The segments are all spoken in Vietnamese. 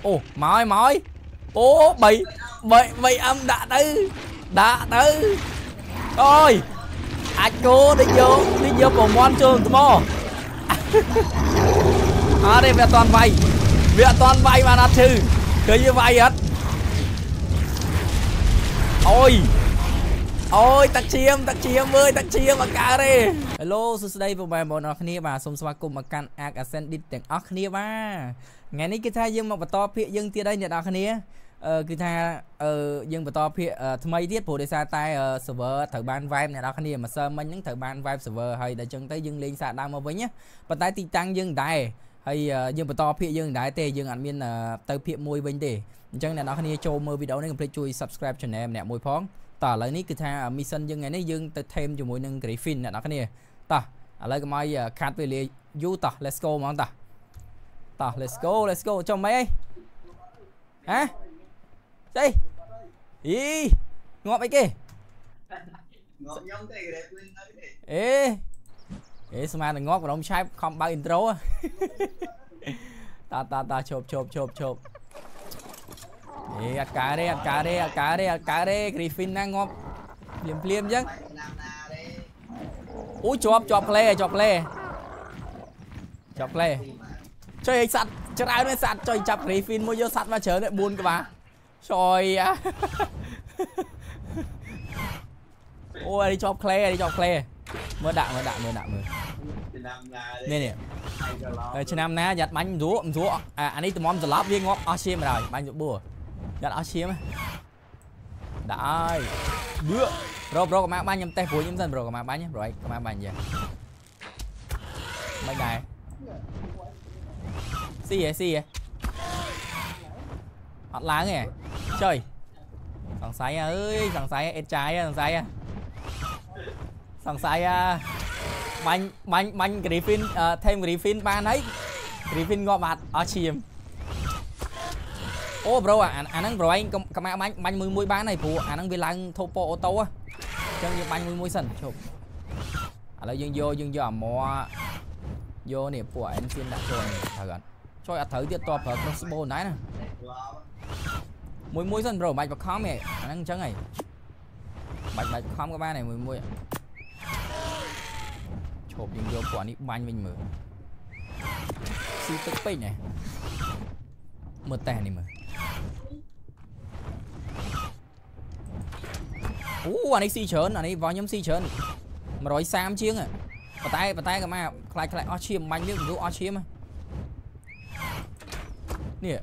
Ồ mỏi ô bảy âm đã tư ôi anh cô đi vô bộ môn trường tụi mò đây việc toàn vay mà nó trừ cứ như vậy hết ôi tắc chiêm ơi tắc chiêm mà cả đi hello xin đây vùng bài bọn nó kia bà xung xoa cùng mà căn ác ascend đi tiếng ác kia ba ngày nay cái thay dương một to phía dương tia đây nhận ác kia cái thay dương một to phía mấy tiết bộ để xa tay server thử ban vibe này đó kia mà sơ mình những thử ban vibe server hay để chân tới dương lên xạ đang mà với nhé và tay ti tăng dương đại hay dương một to phía dương đại tê dương admin tới phía môi bên để chân này đó kia cho mơ video này complete chui subscribe cho em nè môi phóng tỏ lại ní cái tha mission dương ngày nay dương tới thêm cho mỗi nâng Griffin nè đó cái này tỏ lấy cái máy card về liền du tỏ let's go món tỏ let's go cho mấy hả đây ý ngọt mấy kia ê sao mà đừng ngọt vào đông chai không bao intro ta chộp ê ăn cá đây Griffin đang ngọt liềm chứ ui chọc lê chơi sạch cho ai nó sạch chơi chập Griffin mua vô sạch mà chờ lại buồn các bà trời ôi đi chọc lê mưa đạn nè trên năm ná giặt bánh rúa anh ấy tụi món giờ lót viên ngót oxygen rồi bánh rúa bùa giặt oxygen đấy bro các bạn bánh nhầm tay phối nhầm dần bro các bạn bánh nhé rồi các bạn bánh gì bánh này xì vậy hot lá nghe chơi thằng say ơi thằng say ết trái thằng say bánh Griffin thêm Griffin ban ấy Griffin ngọt bạt oxygen ô bro anh đang bro anh các bạn bánh mùi bán này phụ anh đang bị lăng topo ô tô á chân như bánh mùi sần chụp lại dương vô mò vô nè của anh xin đã cho thằng gần cho thử tiết to ở crossbow này nè mùi sần bro bạch bạc khóm này anh đang trắng này bạch khóm các bạn này mùi chụp dương vô của anh bánh mình mở si tức pin này mưa tè này mà anh ấy si chớn anh ấy vào nhóm si chớn mà rồi sam chiếng à và tay cái mà lại oxygen bánh biết đủ oxygen mà nè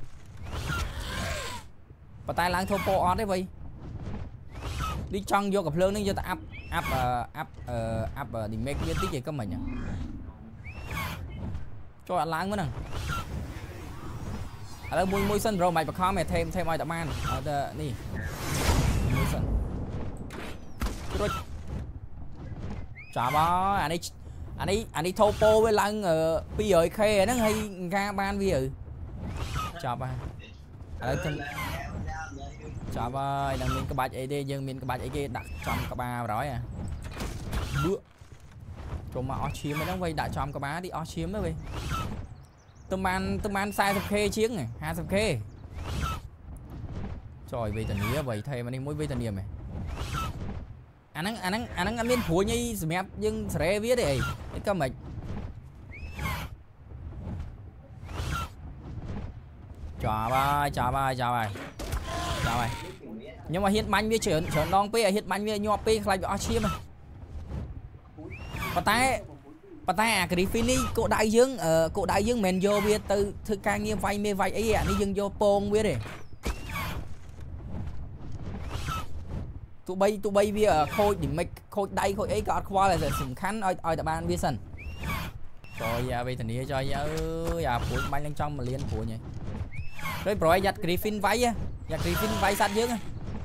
và tay lang thô po on đấy vậy đi trong vô cặp lương nó cho ta áp đi make biết tí gì có mình à cho anh láng mới nè ở mùi sân rồi mày bật kho mày thêm ai tạm ăn ở nè mùi sân rồi chả bao anh ấy thô po với lăng bây giờ khe nó hay ga ban bây giờ chả ba chả ba đang miền cái bạch ấy đi dân miền cái bạch ấy kia đặt trong cái ba rồi à bữa trong mà oxygen mới đang quay đặt trong cái bá đi oxygen mới vậy tụi man sai thập khê chiếng này 20 khê trời vì tình nghĩa vậy thầy mà đi mỗi vì tình niệm này anh đang miên phủi như mẹp nhưng sẽ viết đây cái cơ mịch chào bài nhưng mà hiện bánh với chuyển đong pi hiện bánh với nhọp pi lại bị oxygen mà và tay Griffin đi cô đại dương men vô biết từ thư ca nghiêm vay mê vay ấy đi dừng vô pong biết đi tụi bay bia khôi điểm mạch khôi đây khôi ấy có qua là sừng khăn oi tập ban biết sần rồi giờ về thành địa cho giờ phủi bánh lên trong mà liên phủi nhỉ rồi bro giặt Griffin vay sát dương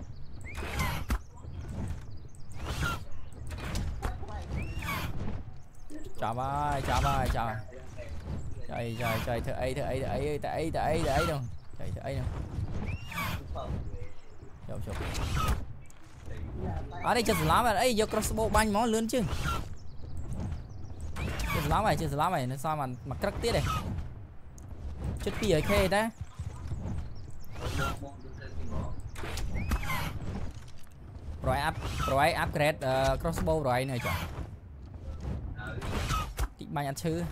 chào bài trời thợ ấy đâu trời thợ ấy đâu chụp ở đây chơi lá mà ấy vô crossbow banh món lớn chứ chơi lá mày nó sao mà cắt tiết này chết pi ở khe ta rồi upgrade crossbow rồi này chọn tí bay ăn chứ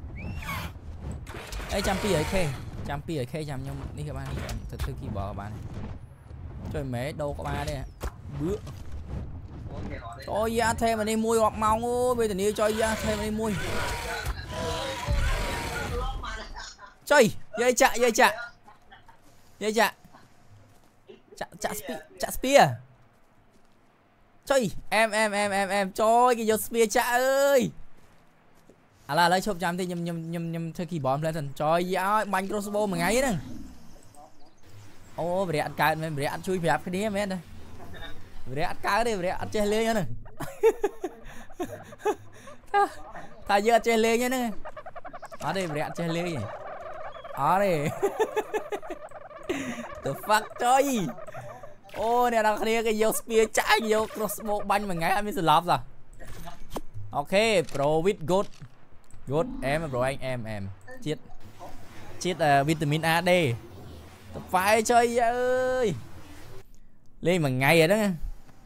ấy champi ở khe chăm nhưng đi các bạn thật sự kỳ bỏ các bạn chơi mé đâu có ba đây bữa cho ra thêm mà đi mua hoặc mong ơi bây giờ đi cho ra thêm mà đi mua chơi dây chạ spear chơi em chơi cái vô spear chạ ơi à là lấy chụp chạm thì nhầm thôi kỳ bom lên thần trời ơi bánh crossbow mà ngay đó ô về ăn cay về ăn chui về cái đĩa mấy đây về ăn cá đi về ăn chơi lê nhá này thà giờ chơi lê nhá này ở đây về ăn chơi lê nhỉ ở đây the fuck trời ô này là cái vô spear chạy vô crossbow bánh mà ngay anh mới xử lọp rồi ok pro with good em rồi anh em chết vitamin A D phải chơi ơi lên mà ngày rồi đó nghe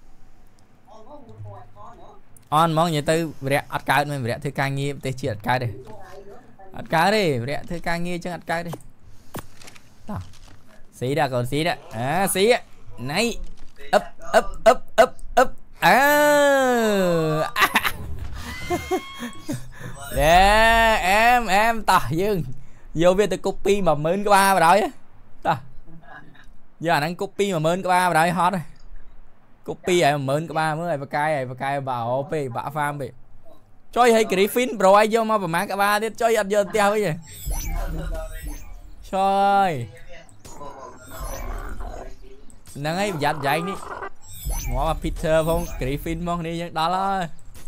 on mong như tư vẽ ăn cá mình vẽ thứ ca nghi tê chia cá đây ăn cá đi vẽ thứ ca nghi chứ ăn cá đi xí đã còn xí đã à xí này ấp em tao dương vô việc từ copy mà mến cái ba vào đó á giờ đang copy mà mến cái ba vào đó hot rồi copy ấy mà mến cái ba mới và cay bảo op bả farm bị chơi hay Griffin bro ai vô mà má cái ba đi chơi ăn giờ teo cái gì chơi năng ấy giặt dậy đi ngó mà Peter không Griffin không đi đó là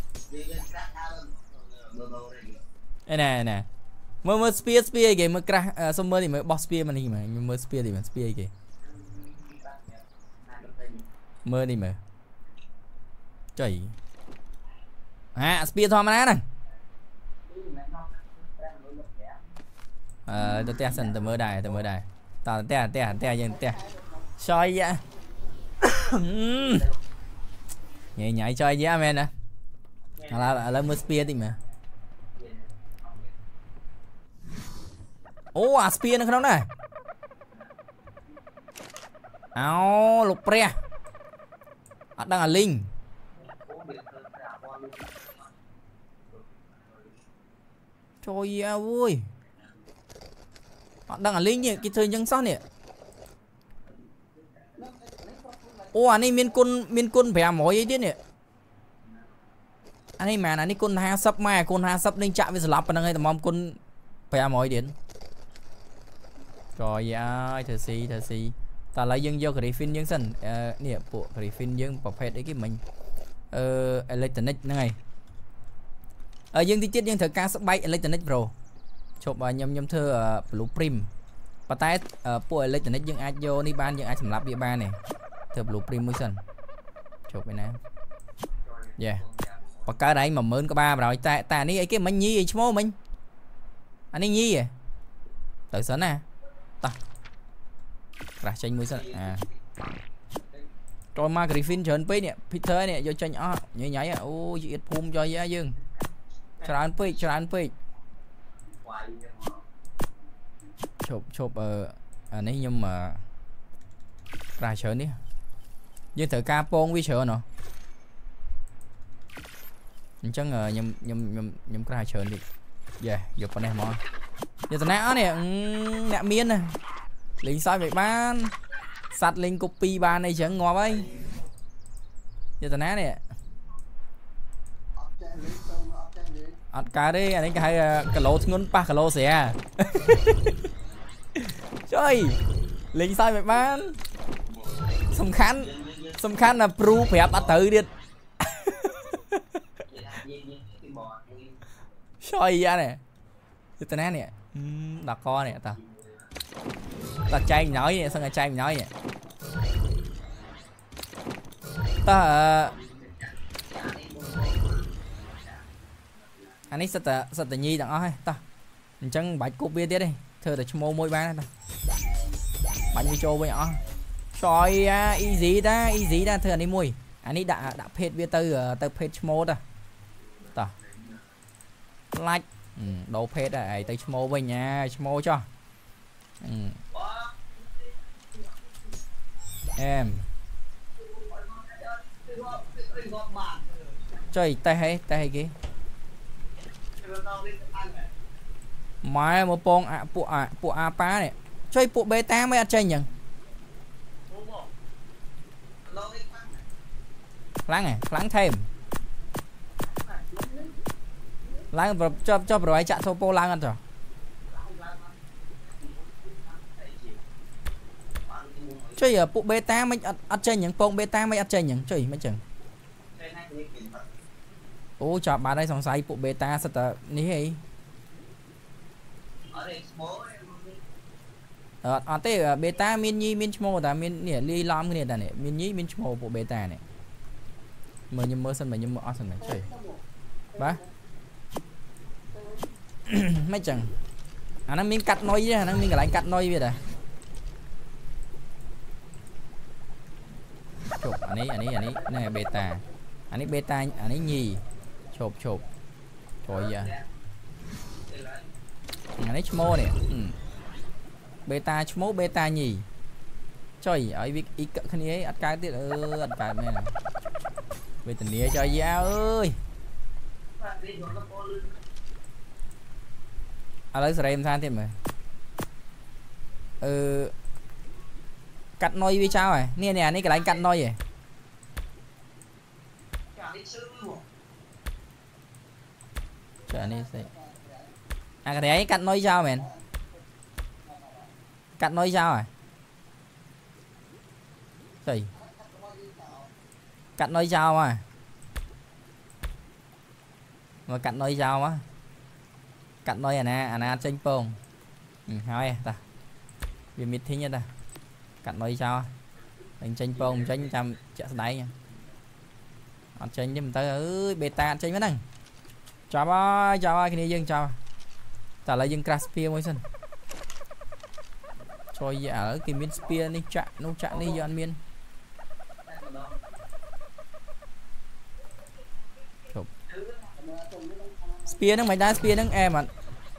nè mơ spear kìa mơ crash xong mơ thì mơ boss spear mà đi mà mơ spear thì mà spear kìa mơ đi mà trời à spear thôi mà nè tôi te sân tôi mơ đài tao te dân te soi vậy nhảy chơi với anh nè là mơ spear thì mà ô spear nó không này áo lục pre đang là linh trời ơi đang là linh nhỉ cái thời nhân sao nè ô anh ấy miên côn vẻ mỏi ấy nè anh ấy mà anh ấy côn ha sắp lên chạm với slap và đang hay tầm mong côn vẻ mỏi điện rồi ơi thật xì ta lấy dân vô Griffin dân sân nè bộ Griffin dân bọc hết đấy cái mình electronic này dân thì chết dân thờ ca sắp bay electronic pro chụp nhầm thơ blueprint và tay bộ electronic dân ai vô đi ban dân ai sầm lạp địa ban này thơ blueprint mới sân chụp cái này yeah và cái đấy mà mớn có ba rồi ta ní ấy cái mình nhi chứ mình anh ấy nhi à tự sẵn nè ta ra tranh mới sân à rồi mà Griffin trơn pí nè Peter nè vô tranh nhảy ô gì phun cho giá dương tràn pí chụp anh ấy nhưng mà ra sợ đi nhưng thử capon với sợ nó chắc là nhầm ra sợ đi yeah giờ con này mà giờ tao nã nè nạ miên nè lính soi vậy ban sạt linh copy ban này chẳng ngọt ấy giờ tao nã nè ăn cá đi anh ấy cái lỗ ngôn pa cái lỗ xẻ chơi lính soi vậy ban sầm khăn là pro phép bắt tự đi chơi ra nè giờ tao nã nè đặt co nè ta trai nói vậy sao trai nói vậy ta anh ấy sao tự nhi đặng ơi ta chẳng bạch cục bia tiếp đi thưa là mô môi ba ta bánh vi trâu với nhỏ trời easy đã thưa anh đi mùi anh ấy đã phết với từ phết mode ta like đồ phết này tới mode với nhà mode cho em chơi tay hay kì mai một pon bộ apa này chơi bộ beta mới ăn chơi nhỉ láng thêm láng cho rồi chặn số po láng ăn rồi chơi ở bộ beta mới ăn chơi những pon beta mới ăn chơi những chơi mấy chừng ô chọn bà đây sòng say bộ beta sao ta ní hay ở đây beta min chmo ta min nè li lam cái này nè min chmo bộ beta này mờ nhưng mơ sân mà nhưng mơ sân này chơi ba mấy chừng nó miếng cắt nói với nó miếng cái lại cắt nói vậy nè chụp anh ấy này beta anh ấy nhì chụp trời vậy anh ấy chmo này beta chmo beta nhì trời ở việc ít cỡ cái này ăn cái tiết ăn cái này về tình nghĩa cho giá ơi lấy em sang thêm rồi cắt nói với sao rồi nè này cái đánh cắt nói vậy trời này cái đấy cắt nói sao mày cắt nói sao rồi trời cắt nói sao mà cắt nói sao á cắt nói à nè tranh pong hỏi ta vì mít thế nha ta cắt nói sao anh tranh pong tranh trăm chạy đáy nha anh tranh cho mình tới ơi beta tranh mấy năng chào ơi cái này dân chào trả lại dân Caspia mới xin cho dạ ở cái miếng spear đi chặn đi cho anh miên spear nó mày đá spear nó em à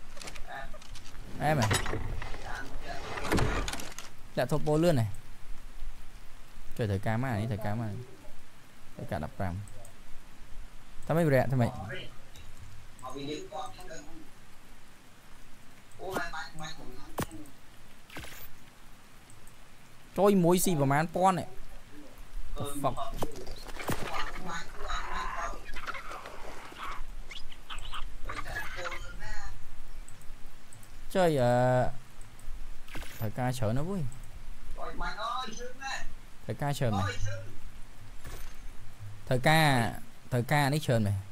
đã thộp bố lươn này trời thời cá mà thời cá đập rằm tao mấy bẹt thôi mày trôi muối xì vào màn pon này phọc chơi thời ca chờ nó vui thời ca chờ mày thời ca đấy chờ mày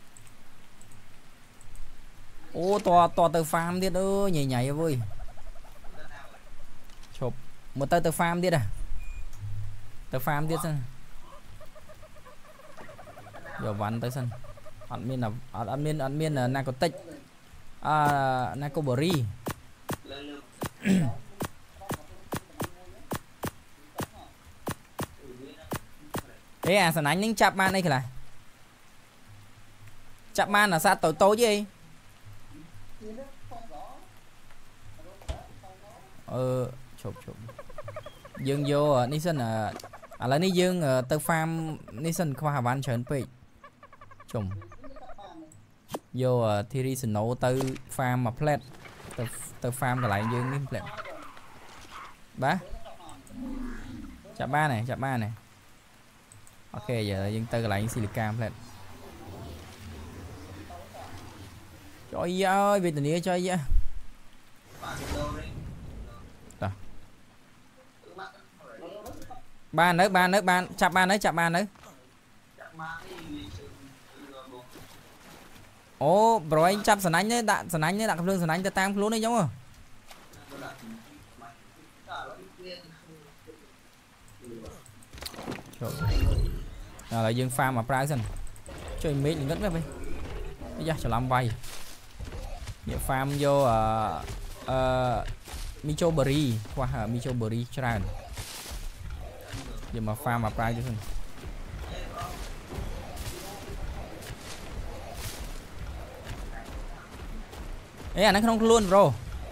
ô to từ farm đi ơi nhảy vui chụp một tay từ farm đi từ farm đi sân giờ vắn tới sân admin là narcotic narcoberry thế sẵn ánh những chạp man đây kìa là chạp man là sao tối chứ gì chụp dương vô Nixon là ní dương từ farm Nixon khoa học anh chọn bị chùm vô thì nấu từ farm mà plate từ farm lại dương ní plate bá chạp ba này ok giờ dương từ lại silica plate trời ơi vì tình yêu chơi vậy ba nữa chạp ba nữa ô bro anh chạp sẵn anh đấy đặt lương sẵn anh ta tăng luôn đấy giống không là dương farm mà price chơi mấy liền ngất với bây giờ cho làm vay địa farm vô Michoberi qua Michoberi tràn giờ mà farm mà price chứ ấy nó không luôn bro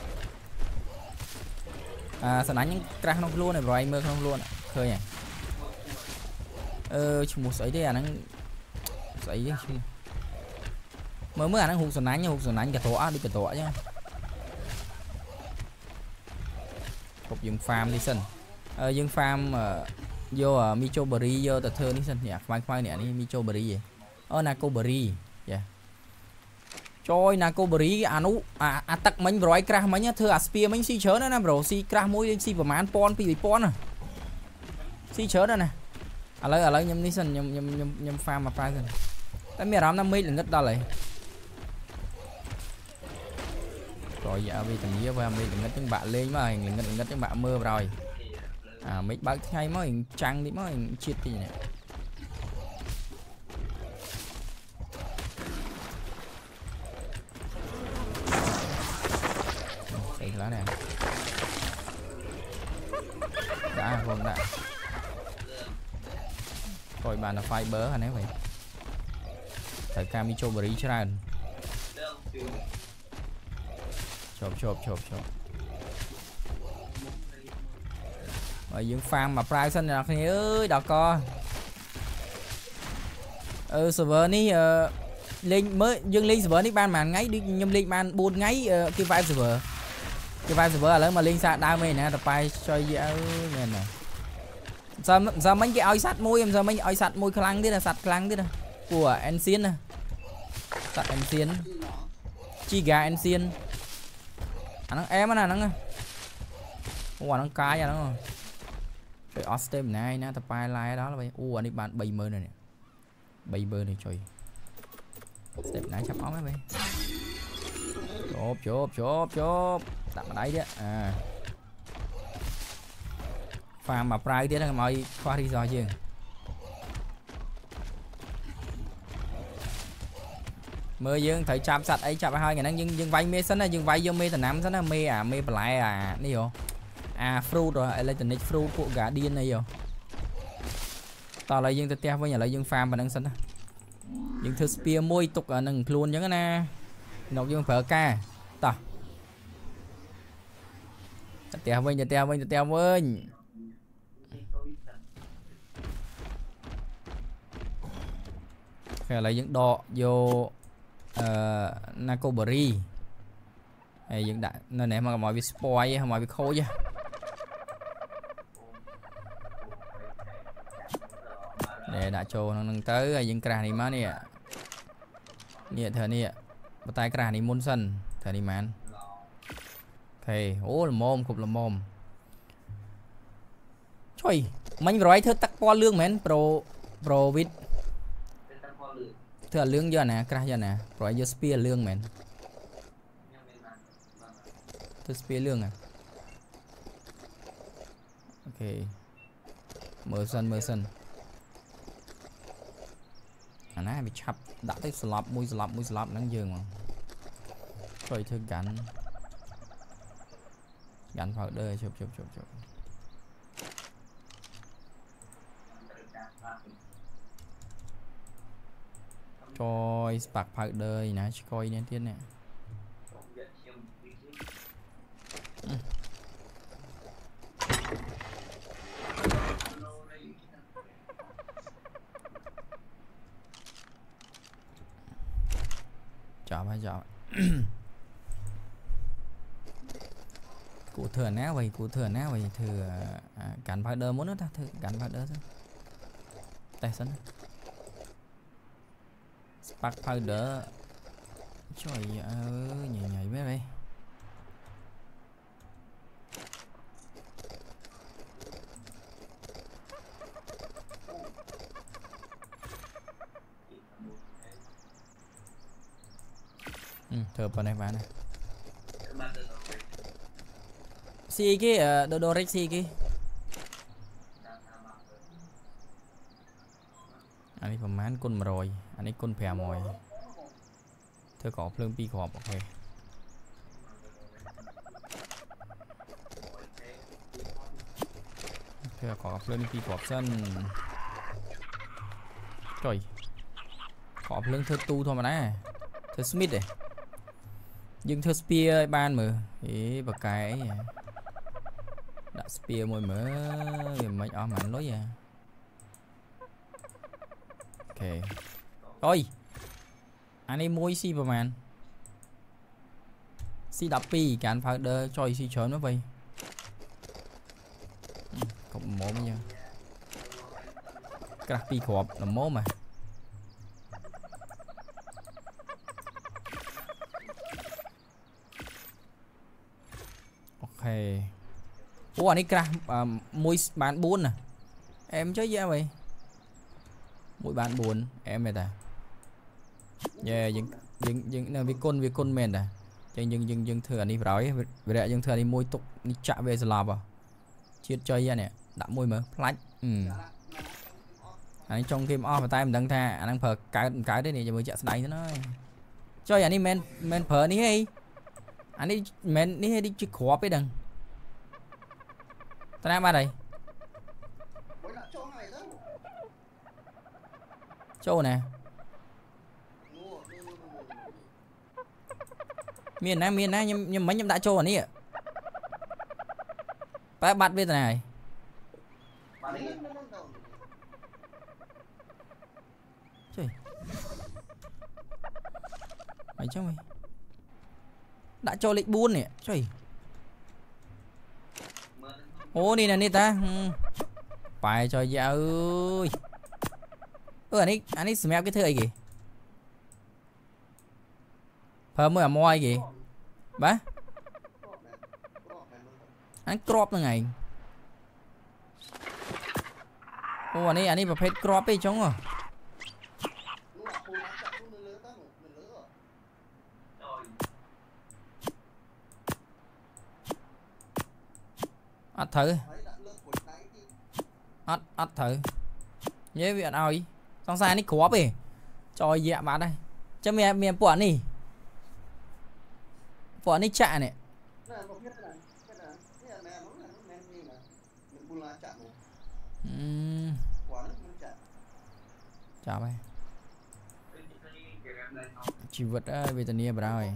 sẵn đánh những crack không luôn này rồi anh mơ không luôn khơi nhỉ một sấy đây nó sấy mới nó hụt sẵn đánh cả tổ đi cả tổ nhá một dương farm đi sân dương farm vô Michoberi vô tờ thơ đi sân nhỉ khoai nè đi Michoberi gì Nacoberi yeah trời Nacoberi tắc mình rồi crash mình nhá thưa spear mình si chớ nữa nè bro si crash mũi si vào màn pon pi pon à si chớ nữa nè lấy nhâm đi sân nhâm farm mà price sân tại mẹ làm 50 là ngất đó lại rồi dạ vì thằng nhía với mình ngất những bạn lên mà hình ngất những bạn mơ rồi mấy bác hay mới hình trăng đi mới hình chiết gì nè đây lá này đã vâng đã rồi bạn là fiber hả nè vậy thời cam Michoberi tràn chộp rồi những farm mà price xanh là khi ơi đọc co server ní lên mới dương lên server ní ban màn ngay đi nhâm lên ban 4 ngay cái vibe server là lớn mà lên xa đau mày nè tập bài chơi dễ nè giờ mấy cái oi sắt môi em giờ mấy oi sắt môi khăn thế là sắt khăn thế nè của Ancient nè sắt Ancient chi gà Ancient nó em nó nè nó cái à nó trời Austin này nè tập bài lại đó là vậy anh đi bạn 70 này nè 70 này trời step này chắp ống ấy chộp đặt ở đây đấy farm mà price thế là mọi khoa đi rồi chứ mưa dương thấy chạm sạch ấy chạm hai ngày năng dương vay mê sân này dương vay vô mê thằng nam sân là mê lại đi vô fruit rồi lấy tình fruit của gà điên này vô tao lại dương tiếp với nhà lại dương farm và năng sân dương thư spear môi tục ở nâng luôn những cái nè nộp dương phở ca tao tiếp với cái lại những đọ vô Nacoberi hay những đại nên này mà mọi việc spoil mọi việc khôi chứ để đã cho nó nâng tới những cái này mà nè nè thờ nè bắt tay cái này muốn sân thờ đi man thầy là mồm cục là mồm trời mình rồi thưa tắc qua lương mến pro vít thưa lương giờ nè cái giờ nè rồi giờ spear lương mến thưa spear lương à ok mở sân nãy bị chập đã tới slap mùi slap nắng dương mà rồi thưa gắn vào đây chụp trời spark powder nè coi nên tiên nè chọn cụ thừa ná vậy thừa cắn powder muốn nữa ta thử cắn powder thôi tay sẵn spark powder trời ơi nhảy bé đây thở vào này bạn này si cái đồ rách si cái anh ấy phần mán con mà rồi anh ấy con phèo mồi thưa có phương pi khọp ok có lên phi có sân trời có lên thơ tu thôi mà nè thơ Smith này nhưng thơ spear ban mà ý bậc cái đã spear môi mở mấy ôm mạnh lối à ok ôi anh ấy môi si vào màn si đập pi cả anh phải đỡ cho si chớm nó vậy cộng mố nha cái pi khọp là mố mà ok ủa anh ấy cả môi bán 4 nè em chơi gì vậy mũi bán 4 em này ta yeah dừng vì con mền à dừng thừa đi rồi về đây dừng thừa đi môi tục đi chạm về giờ làm vào chiết chơi ra nè đã môi mở flash anh trong game off tay mình đang tha anh đang phở cái đấy này cho mới chạy đánh nó chơi anh đi men phở ní hay anh đi men ní hay đi chơi khó với đằng tao đang ba đây châu nè miền này nhưng mấy nhâm đã châu ở đây ạ phải bắt bên này trời mày cho mày đã cho lịch buôn nè trời ô đi nè đi ta phải cho dạ ơi anh ấy smell cái thứ gì phở mới ở môi gì bá anh crop là ngày ô anh ấy phải crop đi chống rồi ắt thử ắt thử nhớ việc nào ý xong sai nó crop đi cho dạ bạn đây cho miền bọn đi bọn đi chạy này chào mày chỉ vật về tận nia rồi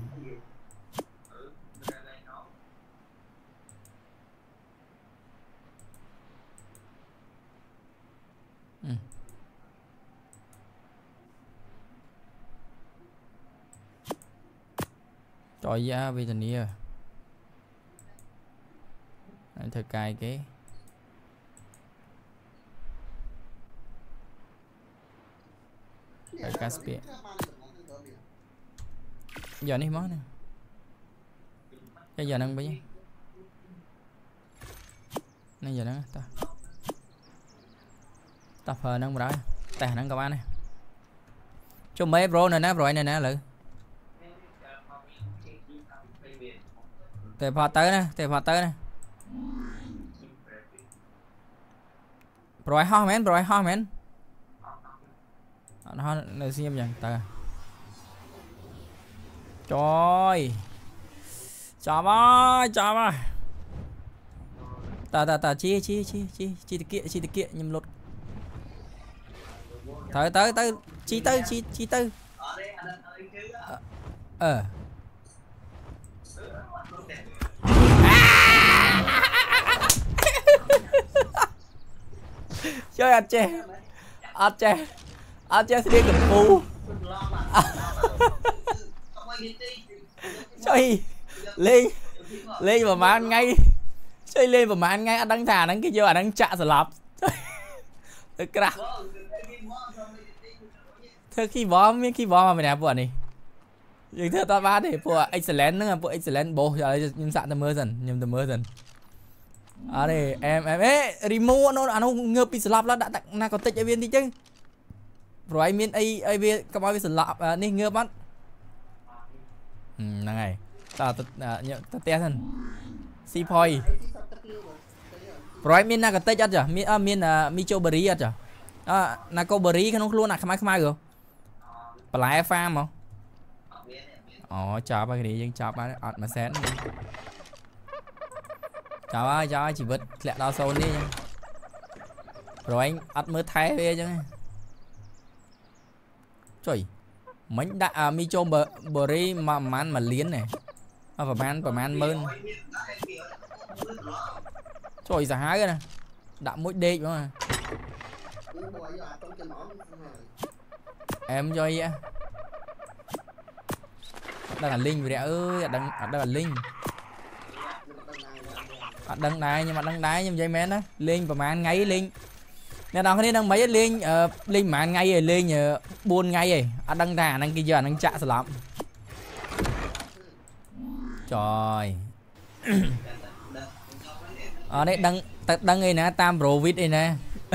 trời ra về tận nia anh thật cài cái Caspia giờ này món này cái giờ năng bao nhiêu nên giờ năng ta tập hờ năng rồi tài năng các bạn này cho mấy bro này nè rồi này nè lự tệp phạt tới nè rồi ho men nó nơi xem rằng ta trời chào ba ta chi tiết kiệm nhầm lột tới chi tư chơi ăn chè đi cầm phu chơi lên vào mà ăn ngay chơi lên vào mà ăn ngay ăn đăng thả đăng cái vô ăn đăng chạ rồi lặp cái thưa khi bó mà mày nè buồn này nhưng thưa tao ba để của excellent nữa bộ excellent bố giờ nhưng sạn tầm mơ dần à đây em ấy remote nó ăn ngơ bị slap là đã tặng na có tích ở viên đi chứ rồi anh miên ai viên các bạn bị slap nên ngơ bắt là ngày ta test thân si point rồi anh miên na có tích chắc chưa miên micho berry chắc chưa na cô berry cái nó luôn là khai rồi lại farm không chào ba cái gì chào ba mà xén chào ai chỉ vứt lẹ đau sâu đi rồi anh ắt mới thay về chứ trời mấy đã mi cho bờ ri mà man mà liến này và man mơn trời giả hái nè đã mỗi đê mà em cho vậy đây là linh vậy ơi đang là linh đăng đài nhưng mà đăng đài nhưng dây men đó linh và man ngay linh nên đó cái đang mấy linh linh man ngay rồi linh buôn ngay rồi đăng đà đang kia giờ đang chạ lắm trời ở đây đăng này nè tam pro vít này nè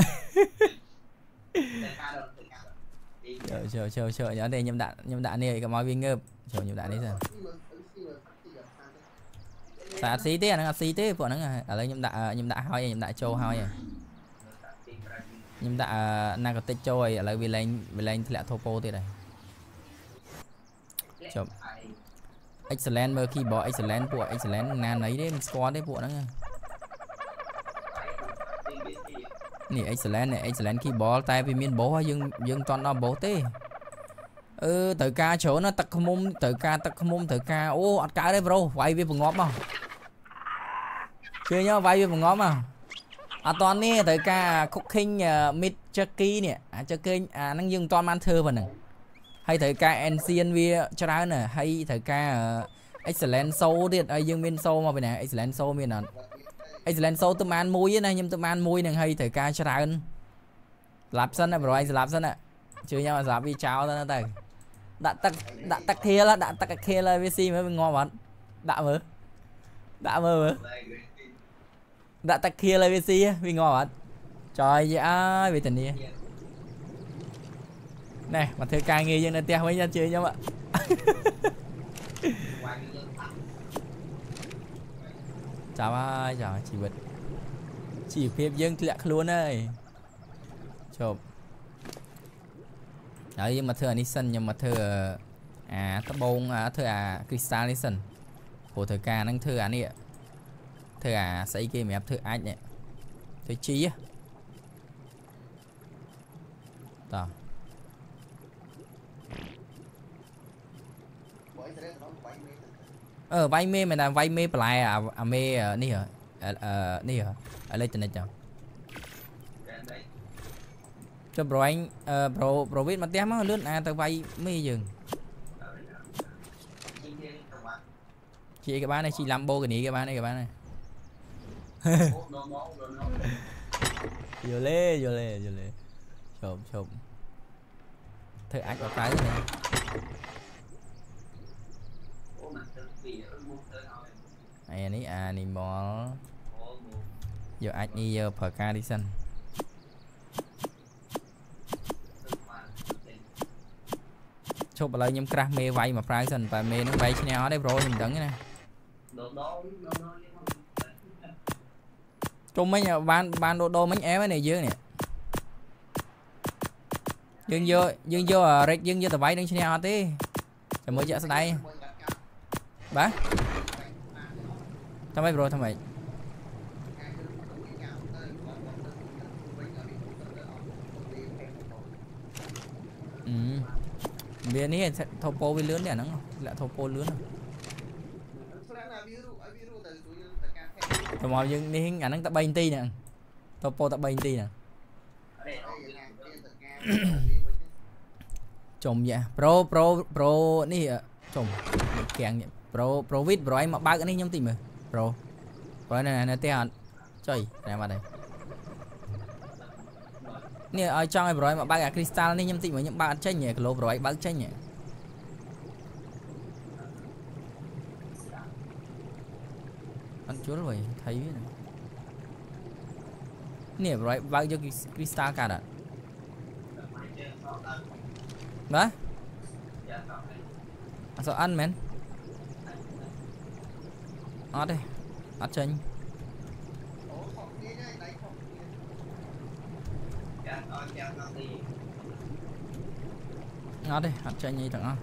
chờ nhớ đây nhâm đạn này cái mối viên ngợp chờ nhâm đạn đấy rồi xả xí thế nó xí thế bọn nó ở đây nhâm đạn hơi nhâm đạn châu hơi nhâm đạn narcotic châu ở đây vì lên thì lại topo thế này chụp excellent mơ khi bỏ excellent của excellent nan ấy đấy squad đấy bọn nó nè excellent khi bỏ tay vì miền bố dương toàn nó bố thế từ ca chỗ nó tắc mông từ ca ô ăn cá đấy bro vay với vùng ngóp không chưa nhá vay với vùng ngóp mà toàn nè từ ca cooking mid turkey nè turkey năng dương toàn man thơ vào nè hay thời ca ancient vi cho ra nè hay thời ca excellent show đi dương miền show mà bên này excellent show miền nào excellent show tụi man mui này nhưng tụi man mui này hay thời ca cho ra lạp sân này rồi anh lạp sân ạ chưa nhau là vì chào ra đây đã tắc kia là vc mới ngon lắm đã mơ đã tắc kia là vc vì ngon lắm trời ơi vì tình đi này mà thưa ca nghi dân nên tiêu mấy nhân chơi nhau ạ chào ơi trời chỉ phép dân lẹ luôn ơi chụp đấy nhưng mà thưa Nissan nhưng mà thưa tóc bông thưa Crystal Nissan của thưa ca năng thưa này thưa xây kia mẹ thưa anh nhỉ thưa chi á tao vay mê mà là vay mê lại mê nè ở đây trên này chào cho bro anh bro biết mà tém lướt tao vay mê dừng chị cái bán này chị làm bô cái ní cái bán này vô lê chụp thử anh có cái này này ní animal giờ anh đi giờ phở ca đi sân chụp lại nhâm crack mê vay mà price sân và mê nó vay cho nhau đấy bro nhìn đắng cái này trong mấy nhà ban đô mấy em này dưới nè dương vô rec dương vô tờ vay đứng cho nhau tí rồi mới chạy sang đây bá thằng mày bro thằng mày bên này topo với lớn này nó lại topo lớn rồi mà nhưng đi hình ảnh nó tập bay ti nè topo tập bay ti nè chồng vậy pro ní chồng kẹn pro vít bro anh mà ba cái này nhóm tìm mà bro này tiền trời này mà đây nè ở trong này bro mà ba cái crystal này nhóm tìm mà những bạn tranh nhỉ lô bro anh bán tranh nhỉ anh chúa rồi thấy nè bro bán cho crystal cả đã đó sao ăn men đây tranh đây tranh như thằng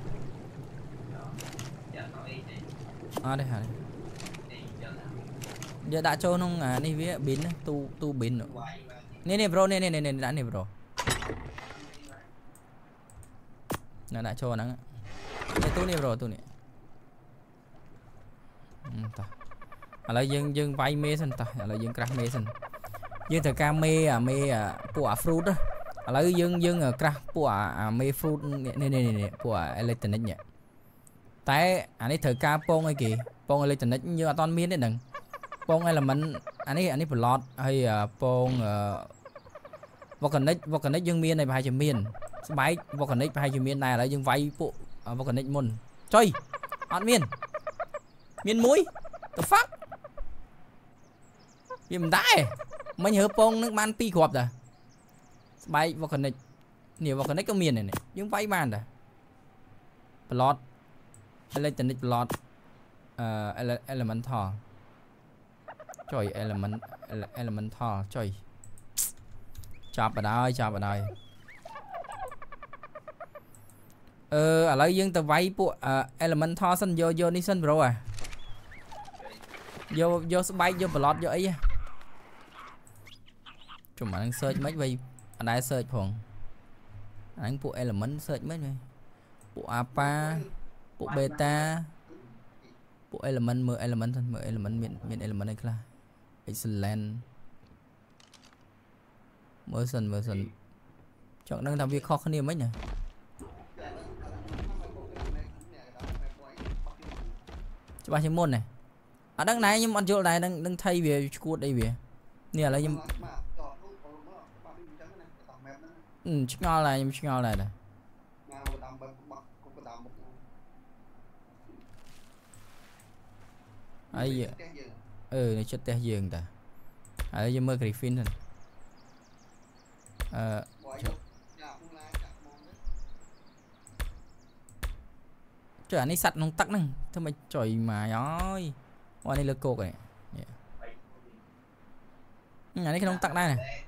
đây hả giờ đã cho nó đi với biến tu biến nữa nè bro nè đã nè bro nó đã cho nó nè tôi nè bro tôi nè là dương vay mê sân ta là dương crack mê sân dương thời ca mê của fruit đó là dương crack của mê fruit nè của electronic nhỉ tại anh ấy thời ca pong ấy kì pong electronic như toàn miên đấy đừng pong element anh ấy plot hay pong volcanic dương miên này hai chữ miên bái volcanic hai chữ miên này là dương vay bộ volcanic môn chơi ăn miên muối the fuck viêm đái mình nhớ pong nước man pi khọp rồi bay volcanic nhiều volcanic có miền này dương vay man rồi plot electronic plot element thò trời element thò trời chọc ở đây ở lấy dương tờ vay bộ element thò sân vô đi sân bro à vô bay vô plot vô ấy chúng mà đang search mấy vậy anh đã search phòng anh bộ element search mấy vậy bộ alpha bộ beta bộ element mở element miền element này là excellent mở sân chọn đang làm việc khó khăn nhiều mấy nhỉ cho ba chấm môn này ở đằng này nhưng mà chỗ này đang thay về code đây về nè là nhưng chắc ngon này nè ấy này chết té giường ta ở đây mơ Griffin rồi trời anh ấy sạch không tắc nè thôi mày trời mà ơi qua đây là cột này anh ấy không tắc đây này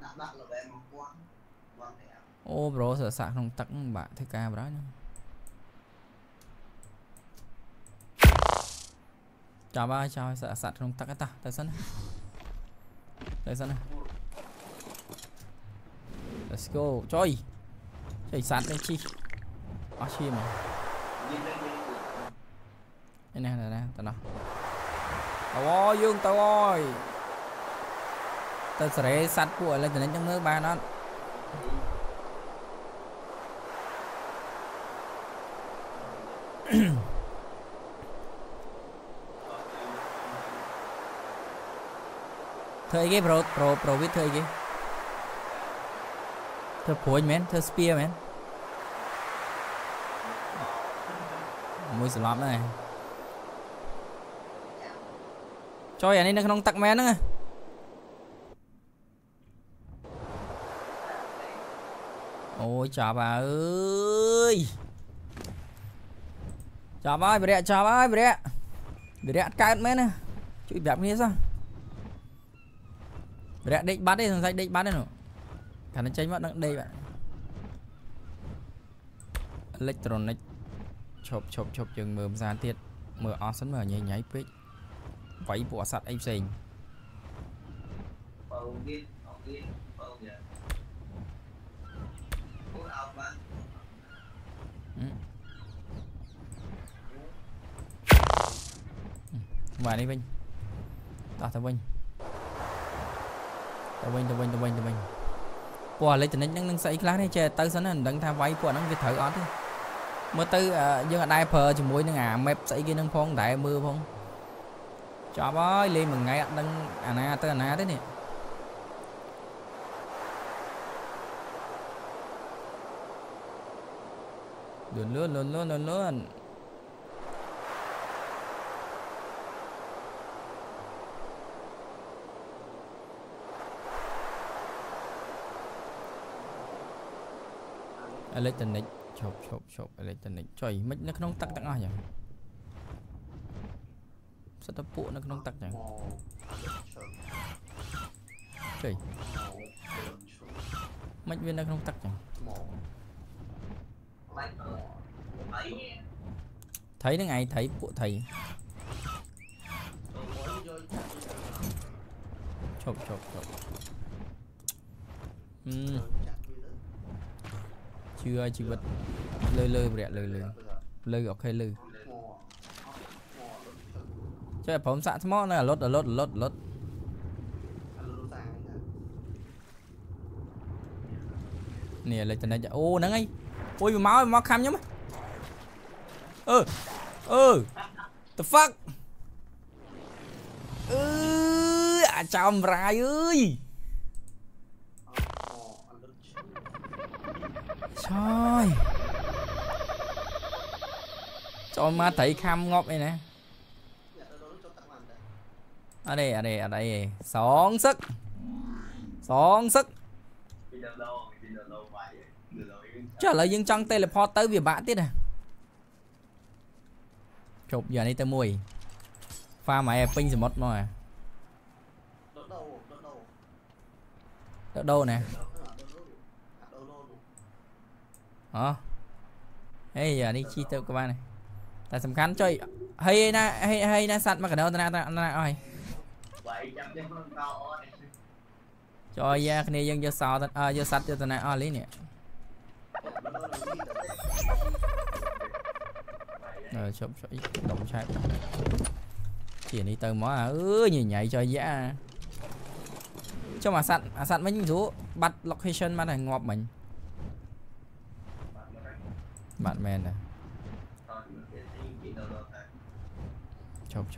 ô bro sợ sạc không tắc bạn thấy ca vào đó chào ba chào sợ sạc không tắc ta tới sân này let's go chơi sạc lên chi chi mà đây nè tao nào tao ơi dương tao ơi tao sẽ sạch của lên từ đến trong nước ba nó thôi cái pro viết thôi cái thôi phối men thôi spear men mùi sờ lọp này chơi anh ấy nó không tắc men nữa ôi chào bà ơi chào bà ơi bệ cát men nè chửi đẹp như sao bệ định bắt đi thằng dạy định bắt đi nữa cả nó cháy mất đang đây bạn electronic chộp chừng mờ ra tiết mờ on sẵn mờ nháy pích váy bộ sạch anh xình ngoài đây Vinh tao Vinh qua lấy từ nâng xây class này chơi tới sẵn đừng tham váy của nó việc thử ót mưa tư dương ở đây phờ chỉ muối nó mẹp xây kia nâng phong đại mưa phong cho bói lên mừng ngày đừng tới thế này đường luôn electronic chộp electronic trời mấy nó không tắc ai nhỉ sao tao bộ nó không tắc nhỉ trời mấy viên nó không tắc nhỉ thấy nó ngày thấy bộ thầy chộp chưa chỉ bật lơ bẹt lơ ok lơ chơi phóng xạ small này lót nè lấy tên này ô nắng ấy ôi máu khăm nhá the fuck chồng rai ơi trời cho ma thấy khăm ngọc này nè ở đây xón sức trả lời dân trong teleport tới vì bạn tiết à chụp giờ này tới mùi pha mà ping rồi mất rồi đỡ đâu nè hả hey giờ đi chi tiêu các bạn này tại sầm khán chơi hay na sạch mà cả đâu ta ơi cho ra cái này dân cho sao cho sạch cho ta này lý nè rồi chụp động chạy chỉ đi từ mỏ nhìn nhảy cho giá cho mà sạch mấy chú bắt location mà này ngọt mình bạn men nè chụp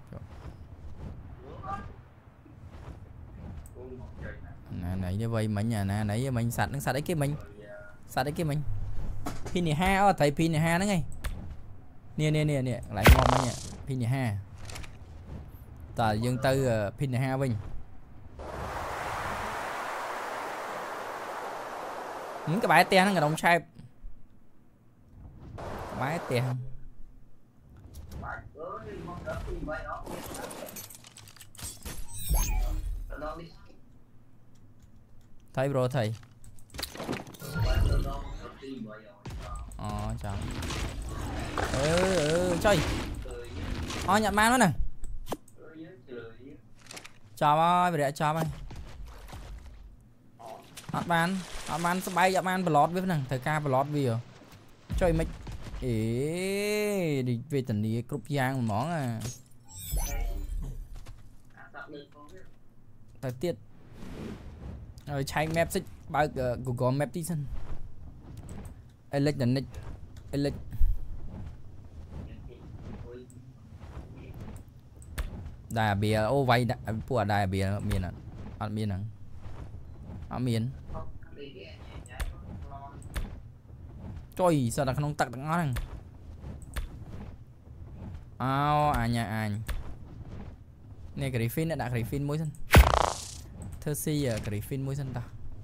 nãy như vậy mình nhà nãy mình sạch đấy kia mình pin này ha thấy pin này ha nó ngay nè lại ngon mấy nhỉ pin này ha ta dân tư pin này ha vinh những cái bãi tiền nó đồng sai bãi tiền thấy bro thầy chào chơi nhận mang nó nè chào ơi để chào ơi hot man sẽ bay man blot với nè thời ca blot vì rồi chơi mấy đi về tình đi cúp giang một món à thời tiết rồi chạy map xích bao Google Map tí xin Elec đà bìa ô vay của đà bìa miền à ăn miền à ăn miền trời sao là không tặng nó này anh này Griffin đã Griffin mối thân thơ si ở Griffin mối thân ta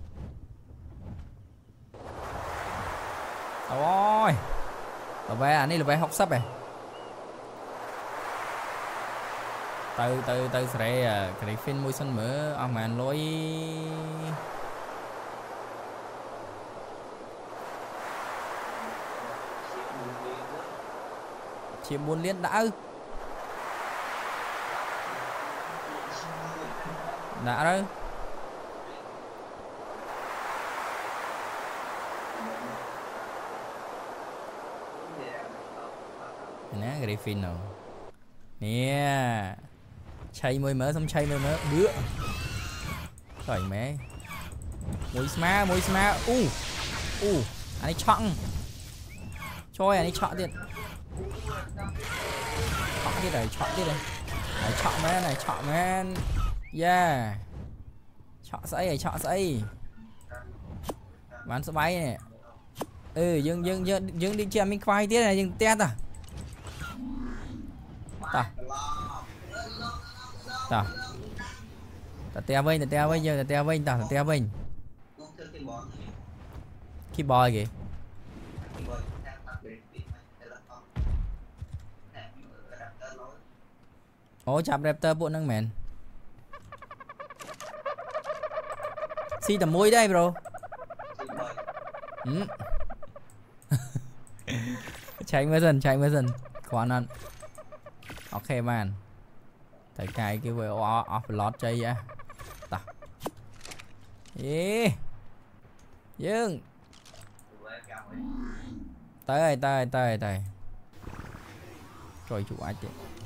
ôi là về anh ấy là về học sắp này từ sẽ Griffin môi xanh mở mà lối chỉ muốn liên đã đâu nè Griffin nào nè chay mới mở xong chay mới mở bữa trời mẹ mùi sma anh ấy chọn cho anh ấy chọn tiền chọn đi đây này chọn men yeah chọn sấy bán số bay này dừng đi chèm mình khoai tiết này dừng tét ta tè vinh giờ tè vinh khi boy kìa ố chạm raptor bộ năng mền si tầm môi đây bro chạy mới dần khoan ăn ok man thầy cài cái về offload chơi vậy ta dương tới rồi chủ ai chị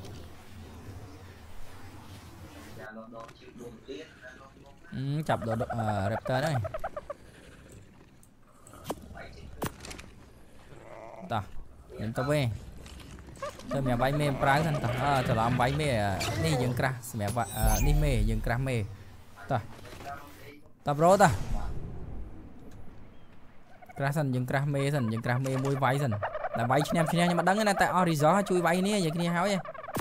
chập đồ raptor đấy ta nhìn tao về tôi mẹ bay mê prang thân ta tôi làm bay mê ni dừng cra mẹ vợ ni mê dừng cra mê ta ta bro ta cra sân dừng cra mê môi váy sân là váy chị em nhưng mà đắng cái này tại Orizo chui váy ní vậy kia háo vậy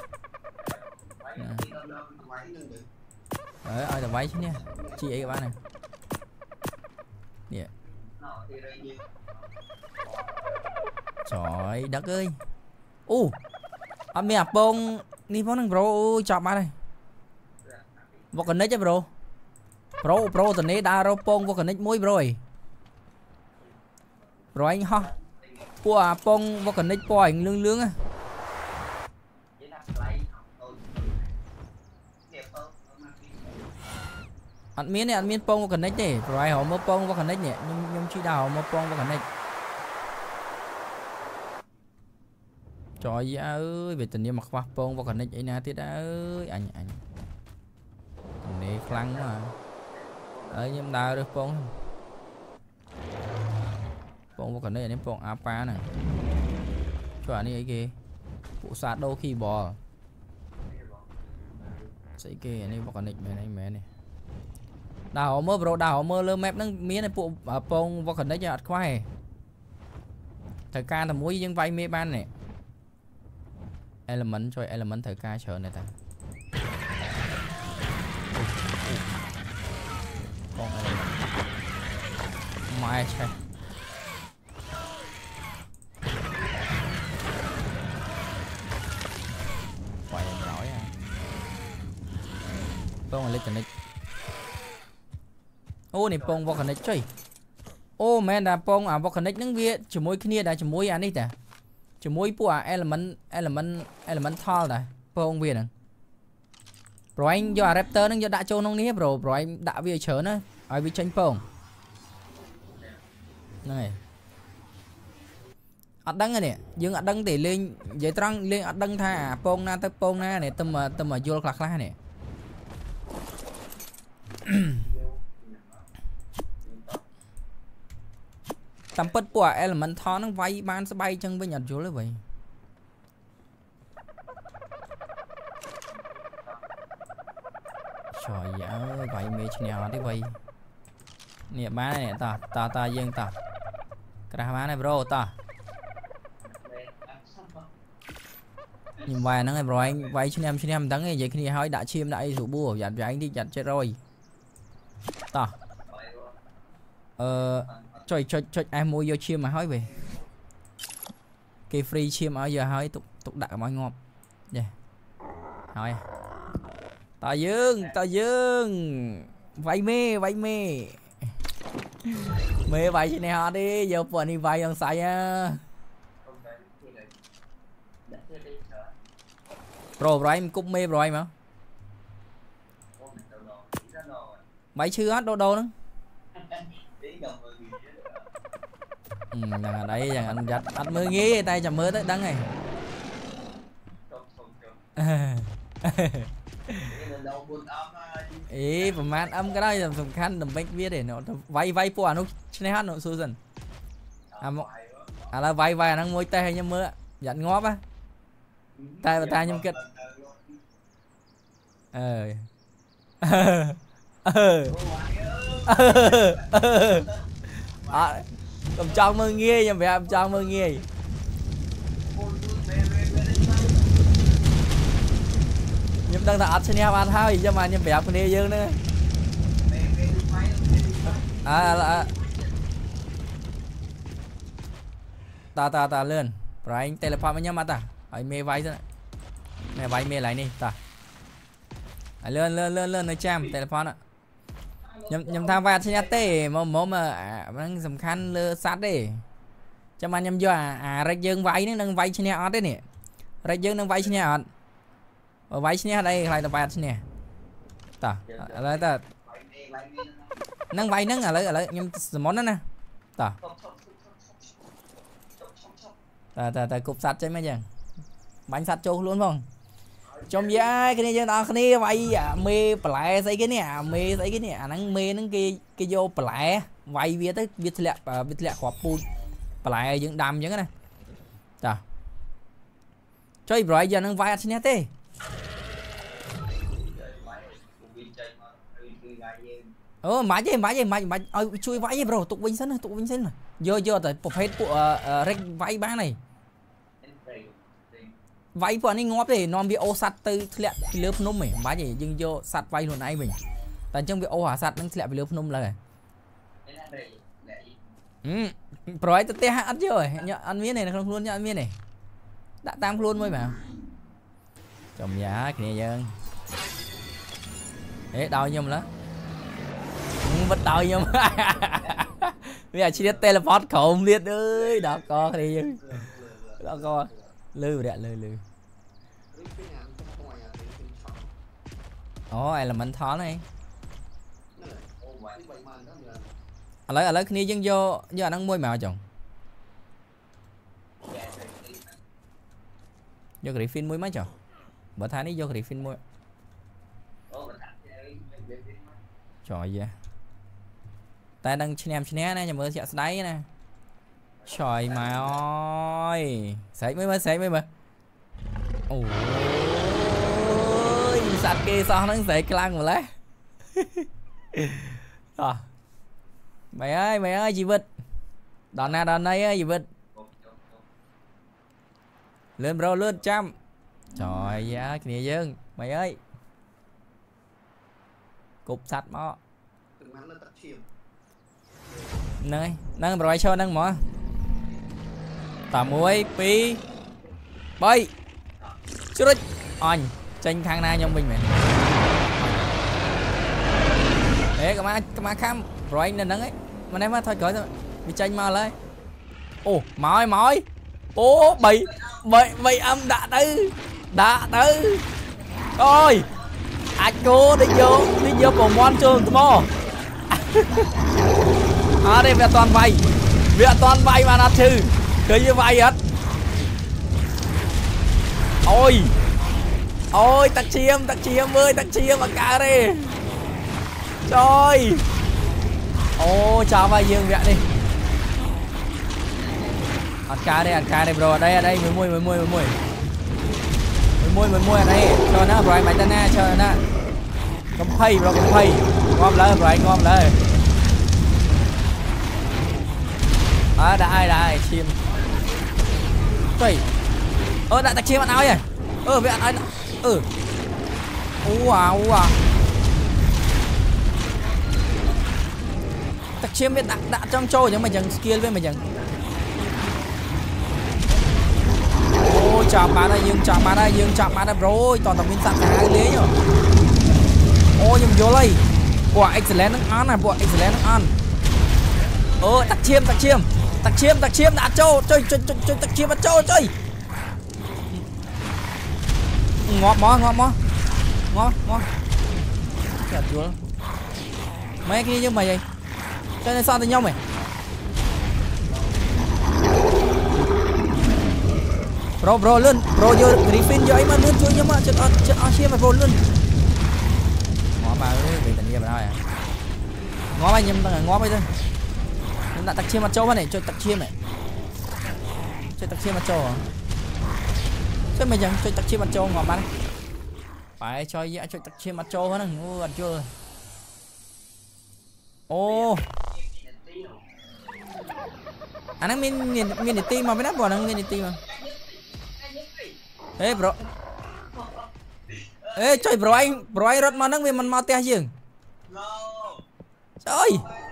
đấy ai là váy chứ nha chị ấy các bạn này nè trời đất ơi mẹ bông đi phóng năng bro chọc mà này vô cần nít chứ bro tuần này đa rô bông vô cần nít mũi bro rồi anh ho qua bông vô cần nít po ảnh lương á ăn miếng bông vô cần nít đi rồi họ mua bông vô cần nít nhỉ nhưng chỉ đào mua bông vô cần nít trời ơi về tình yêu mặc hoa bông vào còn này nè tiết ơi anh thằng này khăn mà ấy nhưng đào được bông vào còn đây đến bông apa này cho anh ấy kì phụ sát đâu khi bò sẽ kì này vào còn này mẹ này đào mơ bro đào mơ lơ mép nó miếng này phụ bông vào còn đấy cho ăn khoai thời can thằng muối dân vay mê ban này element cho element thời ca chờ này ta con mai chơi quay nói con lấy cái này này pong vào cái này chơi mẹ đã pong vào cái này những việc chỉ mối kia đã chỉ mối anh đi ta chỉ mối của element thol này pong viên này rồi anh do raptor nó do đã trôn không ní rồi anh đã về chớ nữa ai bị tranh pong này ăn đắng này nhưng ăn đắng để lên giấy trăng lên ăn đắng tha pong na tới pong na này tâm mà vô lạc la này tầm bớt của element thon nó vay ban sẽ bay chân với nhật vô lấy vậy trời ơi vậy mẹ chị nào thế vậy nè má này ta dương ta cái má này bro ta nhưng vài nó ngày rồi anh vay chị em thắng này vậy khi hỏi đã chim đã rủ bùa giặt với anh đi giặt chết rồi ta trời em mua vô chim mà hỏi về cái free chim ở giờ hỏi tục đặt mọi ngọt vậy hỏi ta dương vay mê mê vay chị này đi giờ phần đi vay ông sai á rồi em cũng mê rồi mà mấy chưa hết đâu nữa đấy rằng anh giặt anh mới nghĩ tay chầm mơ tới đắng này ý và mát âm cái đó là dùng khăn đầm bánh viết để nó vay của nó trên hát nó xui dần là vay nó môi tay nhưng mơ giặt ngóp á tay và tay nhưng kết cầm trong mơ nghe nhưng phải làm trong mơ nghe nhưng đang là trên em ăn hai cho mà nhưng phải làm này dương nữa ta lên rồi anh teleport với nhau mà ta anh mê vay rồi mẹ vay mê lại đi ta lên nơi cham teleport ạ nhầm tham vặt trên tê mà đang sầm khăn lơ sát đi cho mà nhầm do rạch dương vay nó đang vay trên nhà đấy nè rạch dương đang vay trên nhà ở vay trên nhà đây lại là vặt trên nè ta lấy ta đang vay nâng lấy nhầm món đó nè tao ta cục sắt chứ mấy giờ bánh sắt trâu luôn không trong giá cái này dân tao cái này vay mê lại xây cái này mê xây cái này nắng mê nắng cái vô lại vay biết tới biết lẹ khóa pui lại những đầm những cái này chà chơi rồi giờ nắng vay trên thế mãi chui vay bro tụi vinh sinh mà vô tới bộ phép của rec vay ba này vay bọn anh ngóp thì non bị ô sắt từ lẹ lớp nôm mày má gì dừng vô sắt vay luôn ai mình tại trong bị ô hỏa sắt nó lẹ bị lớp nôm là rồi tôi té ăn chứ rồi ăn miếng này là không luôn nha ăn miếng này đã tam luôn mới mà chồng giá cái này dân đấy đau nhầm lắm vẫn đau nhầm bây giờ chỉ biết teleport không biết ơi đó co cái gì đó co lư đẹp lư ai là mình thó này ở lấy cái dân vô giờ đang môi màu chồng vô cái phim môi mấy chồng bữa thái đi vô cái phim môi trời vậy ta đang xem này nhưng mà sẽ đáy nè trời mà ơi sấy mới mà ôi sạch kia sao nó sẽ căng mà lấy mày ơi chị Vịt đòn này gì Vịt lên bro lên trăm trời giá cái này dân mày ơi cục sạch mó nơi nâng rồi cho nâng mỏ tạm muối pi bay chưa đấy anh tranh khang na trong mình mày để các má khăm rồi anh nên nâng ấy mà em thôi cởi thôi bị tranh mau lấy ô mỏi ô bị âm đã tư ôi anh cô đi vô bộ môn trường mò đây về toàn vay mà nó trừ cứ như vậy hết ôi tắc chiêm ơi tắc chiêm mà cả đi trời chào vay dương vậy đi ăn ca đây bro ở đây 10 ở đây cho nó rồi mày tên nè cho nó cầm phay bro cầm phay ngon lên đã chim trời đã tạc chim ăn áo vậy với ăn tạc chim biết đã trong trâu nhưng mà chẳng skill với mà chẳng chọn mà đây dương chọn mà đây bro toàn tầm viên sẵn hai lý rồi nhưng vô đây quả excellent nó ăn này quả excellent nó ăn tạc chiêm đã trâu chơi tạc chiêm đã trâu chơi ngon chặt chúa mấy cái như mày vậy chơi này sao tới nhau mày bro lên bro vô Griffin vô ấy mà luôn chui nhưng mà chết chia mà bro lên ngó bà ơi bị tình yêu bà nói à ngó bà nhầm tao ngó bây giờ đã tạc chiêm mặt trâu này chơi tạc chiêm mặt trâu à chơi mày chẳng chơi tạc chiêm mặt trâu ngó bà này phải cho dạ chơi tạc chiêm mặt trâu nữa ngu gần chưa anh đang miền team mà mới đáp vào đang miền team mà ê bro chơi bro anh rốt mà nâng vì mình mau te dương trời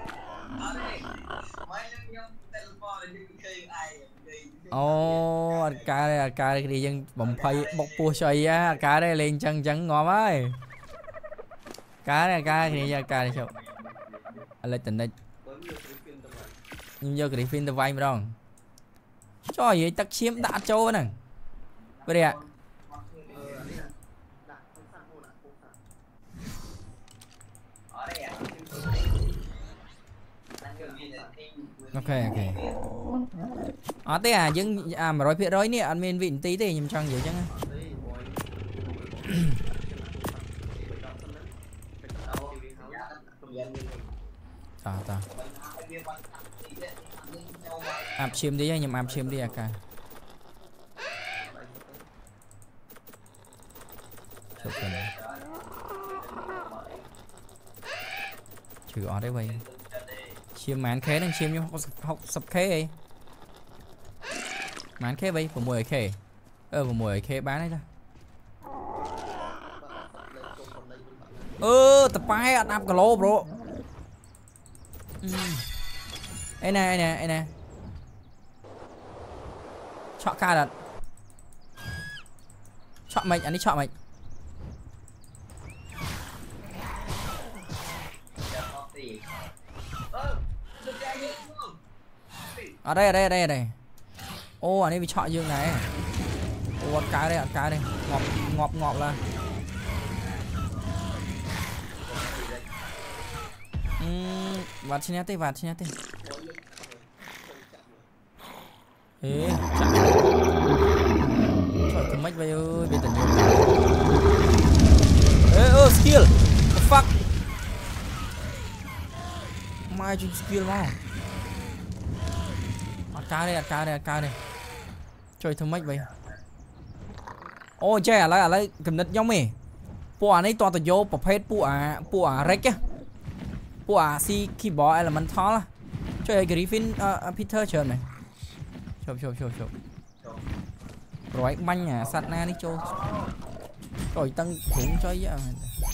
ca đây đi dân bồng phay bọc bùa xoay á ca đây lên chân ngon ấy ca đây sao anh lấy tình đây nhưng giờ cái phim tao vay mà đâu cho vậy tắc chiếm đã trâu nè bây giờ ok ok thế à nhưng mà rồi phía rồi nè anh mình vịn tí thì nhầm chăng vậy chăng ta áp chim đi nhầm áp chim đi à cả chụp rồi trừ ở đấy vậy chim màn khé đang chim nhau học sập khé ấy màn khé vậy của mùi khé của mùi khé bán đấy ta tập bài ăn áp cả lô bro ấy nè chọn ca đặt chọn mệnh anh đi chọn mệnh ở đây ô anh ấy bị chọn dương này ô ăn cái đây ngọt là vạt trên nhát đi ê trời thằng mách vậy ơi bị tận dụng ê skill the fuck mai chung skill mau ăn cá đây trời thằng mách vậy ô chơi à lấy cầm nứt giống mày bộ này to vô bộ phết bộ rec á bộ si khi bỏ elemental chơi Griffin Peter chơi này chụp rồi banh à sạt na đi chơi rồi tăng cũng chơi vậy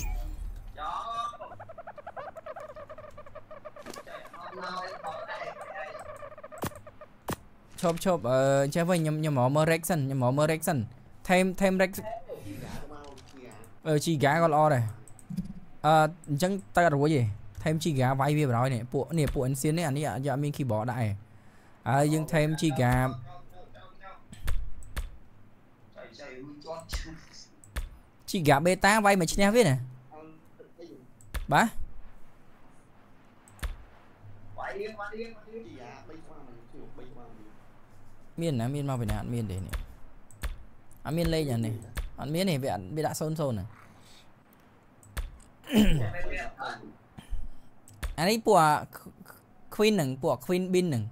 chụp chơi với nhầm mỏ Rexon thêm Rex chi gà con lo này chẳng ta rồi gì thêm chi gà vay về rồi này bộ anh xin đấy anh ấy giờ mình khi bỏ đại nhưng thêm chi gà beta vay mà chi nè viết nè bá miên mau về nè miên để nè miên lên nhà này ăn miên này bị đã sơn này anh ấy của Queen bin nè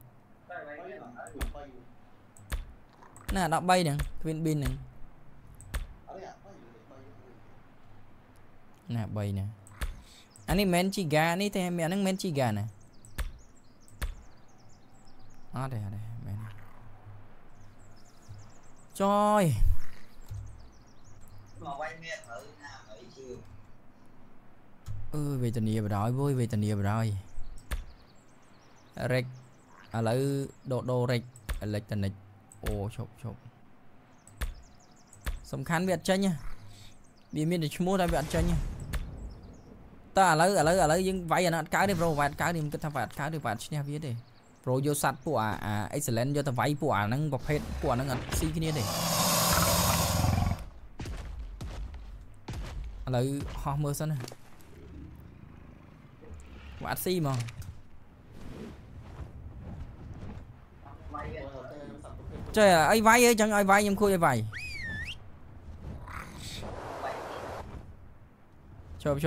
nè đã bay nè Queen bin nè bay nè anh ấy men chi gà này thì mẹ nó men chi gà nè đây men trời về tình yêu rồi vui về tình yêu rồi rec lấy đồ rec lệch tình lịch ô chụp sầm khăn việt chơi nha bị miên để mua ra việt chơi nha ta lấy những váy nó cái đi bro vạt cái đi cái thằng vạt cái đi vạt nha viết đi bro vô sạt của excellent vô ta váy của nó bọc hết của nó ngặt xí cái này lấy Homer sân này vạt xí mà trời ai váy ấy chẳng ai váy nhưng khui ai váy chụp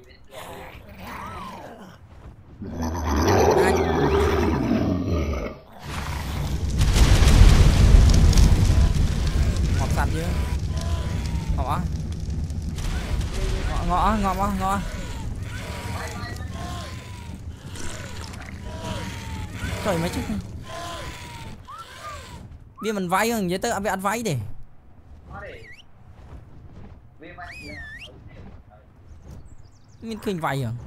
ngọt sạch chứ ngọt trời mấy chứ biết mình váy không vậy tớ ăn váy đi mình kinh váy à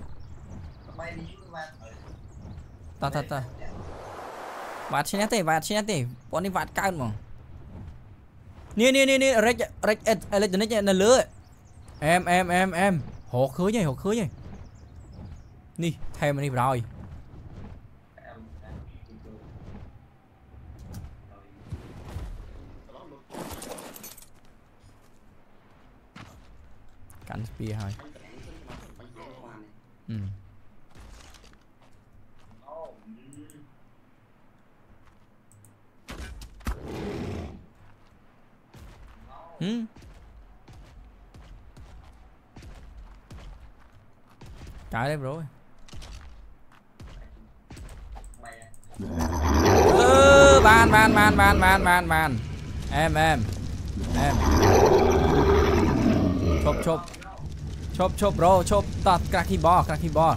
ta vạt trên nét bọn đi vạt cao mà nè rec nó lứa em hộ khứa nhỉ đi thêm mình đi rồi cắn spear hai Cái đấy bro. Ban. Em. Chộp bro, chộp tọt cracky ball.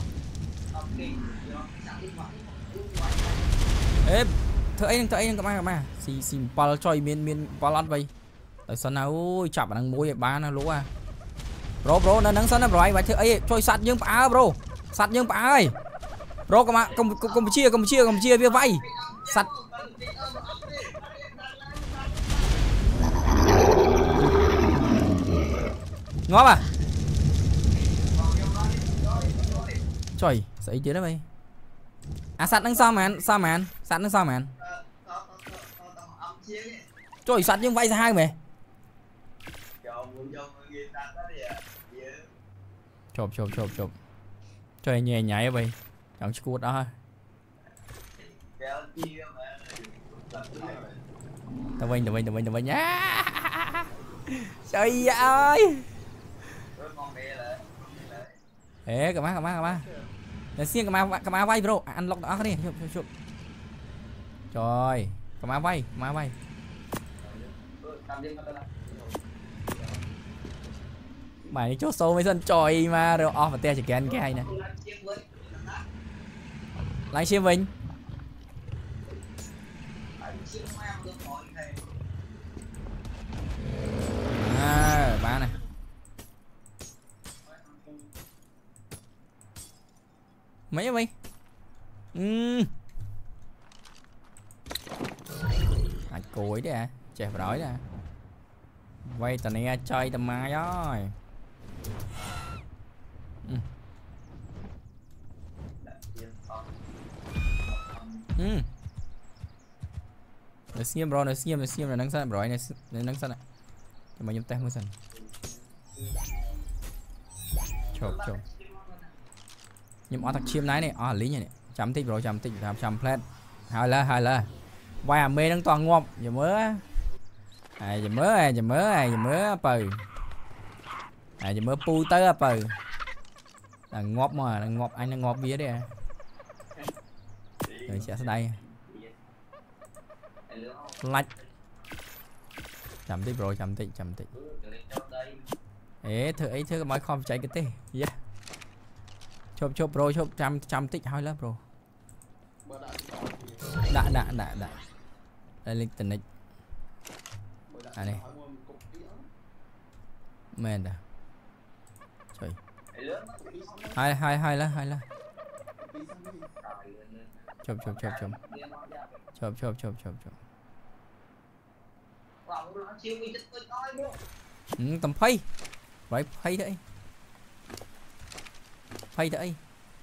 Ê, thợ anh cầm mà. Xì ball choi miên ball ăn vậy. Tại sao nào ôi chạm đang môi ba nó lú à. Bro nó nắng sân nó rồi, vậy thợ ấy choi sạt dương bả bro. Sạt dương bả ơi. Bro Campuchia bia vay. Sạt. Ngó à. Trời, sấy chứ đó mày. À sạt đang sao màn? Sạt đang sao màn? Trời sạt nhưng vay ra hai mày. Chộp. Trời nhẹ nhảy vậy. Chẳng chứ cút đó thôi. Tao vinh nhá. Trời ơi. Ê cầm má. Để xiên cầm má vay bro. Ăn lọc đó đi. Chụp. Trời, cầm má vay. Mày chốt sâu mấy dân tròi mà rồi off và te chỉ kén cái này. Livestream mình. À, ba này. Mấy mày? À cối đấy à, chè phải đói nè. Quay tao này chơi tầm mai rồi. Nó xiêm bro, nó xiêm là nắng sân rồi này, nắng sân ạ. Cho mày nhâm tay mưa sân. Chộp. Nhưng mà thật chim này lý này chấm tích rồi chấm plate hai là vài mê đang toàn ngon giờ mới bờ giờ mới pu tới bờ là ngọt mà là ngọt anh là ngọt bia đấy rồi sẽ đây like chấm tích rồi chấm tích ế thử mấy không chạy cái tê yeah. Chộp bro, chộp trăm tích hơi lắm bro. Đã. Đây link tình này. À này. Men à. Trời. Hai lá. Chộp. Tầm phay. Vậy phay đấy. Phay đấy.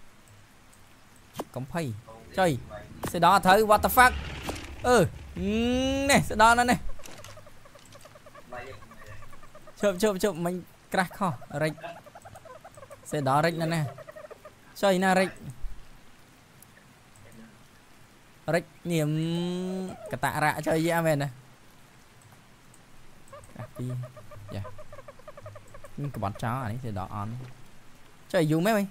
Công phay. Trời. Xe đó thử what the fuck. Nè, xe đó nó nè. Chụp mình crack ho. Rịch. Xe đó rịch nè. Trời nè rịch. Rịch niềm cả tạ rạ chơi với mình nè. Dạ. Cái bọn chó này xe đó on. Trời dùng mấy mày.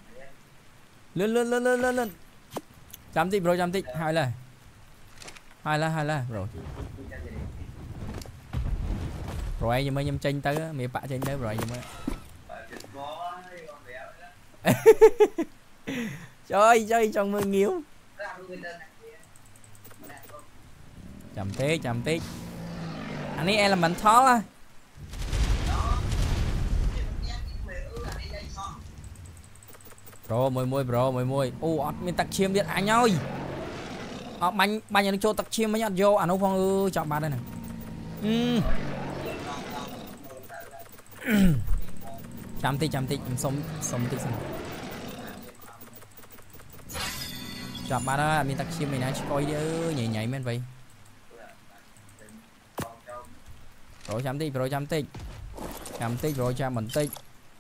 Lên. Chấm tích bro, hai là rồi. Rồi giờ mới nhâm tranh tới mẹ bạ tranh tới rồi giờ mới. Chơi trong mưa nghiêu. Chấm tích. Anh ấy elemental á. Bro môi. Mình tặc chiêm biết anh ơi. Bánh nhà nó cho tặc chiêm mới nhặt vô. À nó phong chọn bạn đây này. Chăm tích sống tích xong. Chọn bạn đó mình tặc chiêm mình chỉ coi nhảy men vậy. Rồi chăm tích. Chăm tích rồi cho mình tích.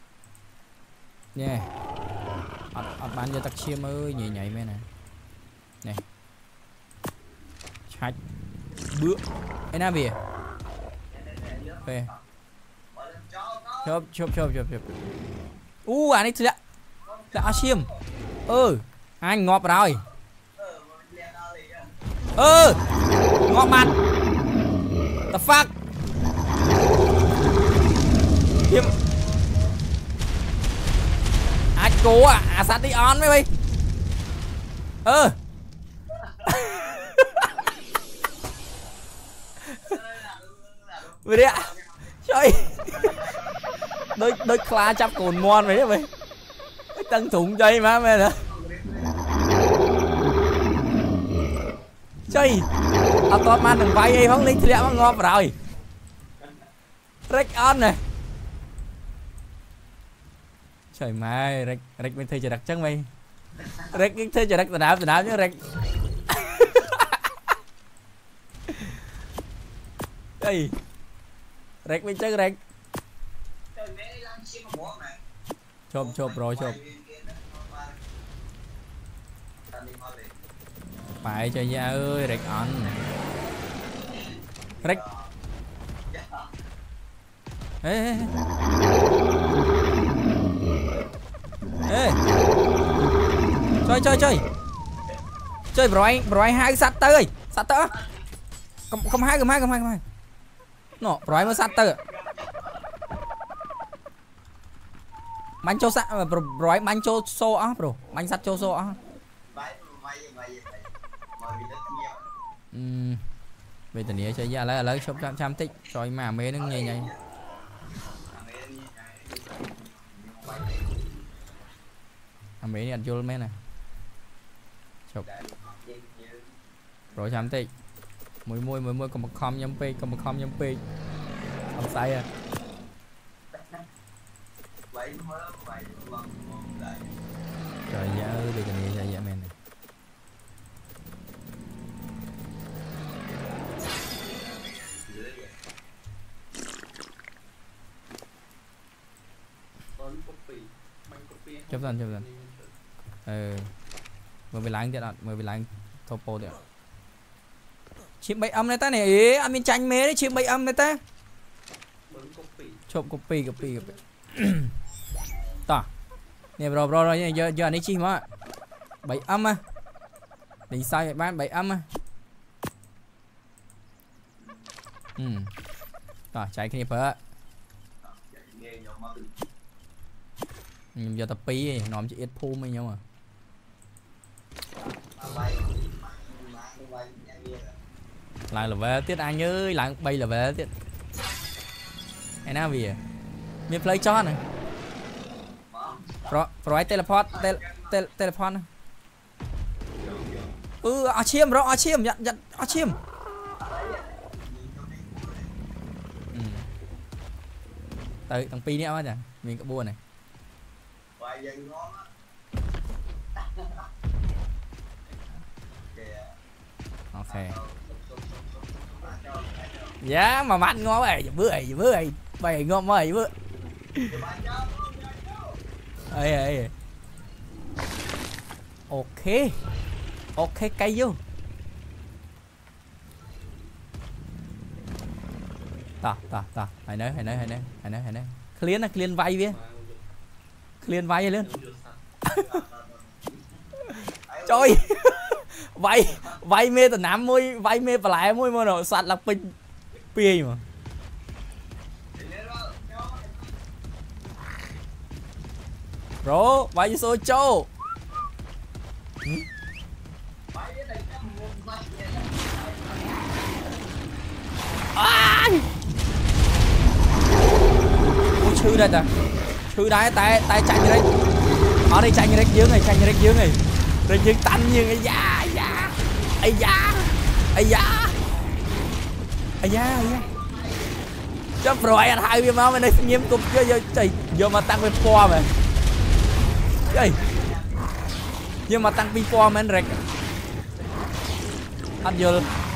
Nha. Bán cho tắc chiêm ơi nhảy mấy nè này chạch bữa cái nào về chụp anh ấy đã xiêm anh ngọt rồi ngọt mặt the fuck hiểm anh cố sát đi on mấy bay về đi ạ trời đôi khla chắp cồn mon vậy mày tăng thủng chơi má mày nè chơi toàn man đừng vay không linh thì mà ngon rồi rec on này trời mai rec bên thuê chờ đặc chắc mày rec thuê chờ đặc từ đám nhá rec đây rec bên chơi rec chộp rồi chộp phải chơi nha ơi rec on rec ê chơi rồi hai sát tới không hai nó rồi mới sát tới bánh cho sát rồi bánh cho xô á bro bánh sát cho xô á bây giờ này chơi ra lấy shop trăm tích rồi mà mê nó nhảy mấy này ăn vô mấy này chụp rồi trăm tích mùi còn một com nhâm pi không sai à trời ơi bây giờ này ra dạ men này chấp dần mới bị láng điện mới bị láng topo điện chim bay âm này ta này ý ăn miếng chanh mế đấy chim bay âm này ta trộm copy ta nè rồi giờ này chim á bảy âm á định sai vậy bán bảy âm á ta chạy cái này phải giờ tập pi nòm chỉ ít phu mấy nhau mà lại là về tiết anh ơi lại bay là về tiết anh nào vì miền play cho này rồi teleport teleport chiêm rồi chiêm nhận chiêm tới thằng pi nữa nhỉ mình có buồn này ok giá mà mạnh ngon vậy bữa bày ngon mày bữa ấy ok cây vô ta hãy nói clean vay với clean vay lên trời vay mê từ nám môi vay mê và lại môi mà nó sạt là pin pi mà bro vay số châu chư đây ta chư đái tay chạy đây ở đây chạy như dưới này rồi dương tanh như ấy da chấp rồi anh hai viên máu bên đây nghiêm túc chơi vô mà tăng bên po mà chơi nhưng mà tăng pin po mà anh rạch anh vô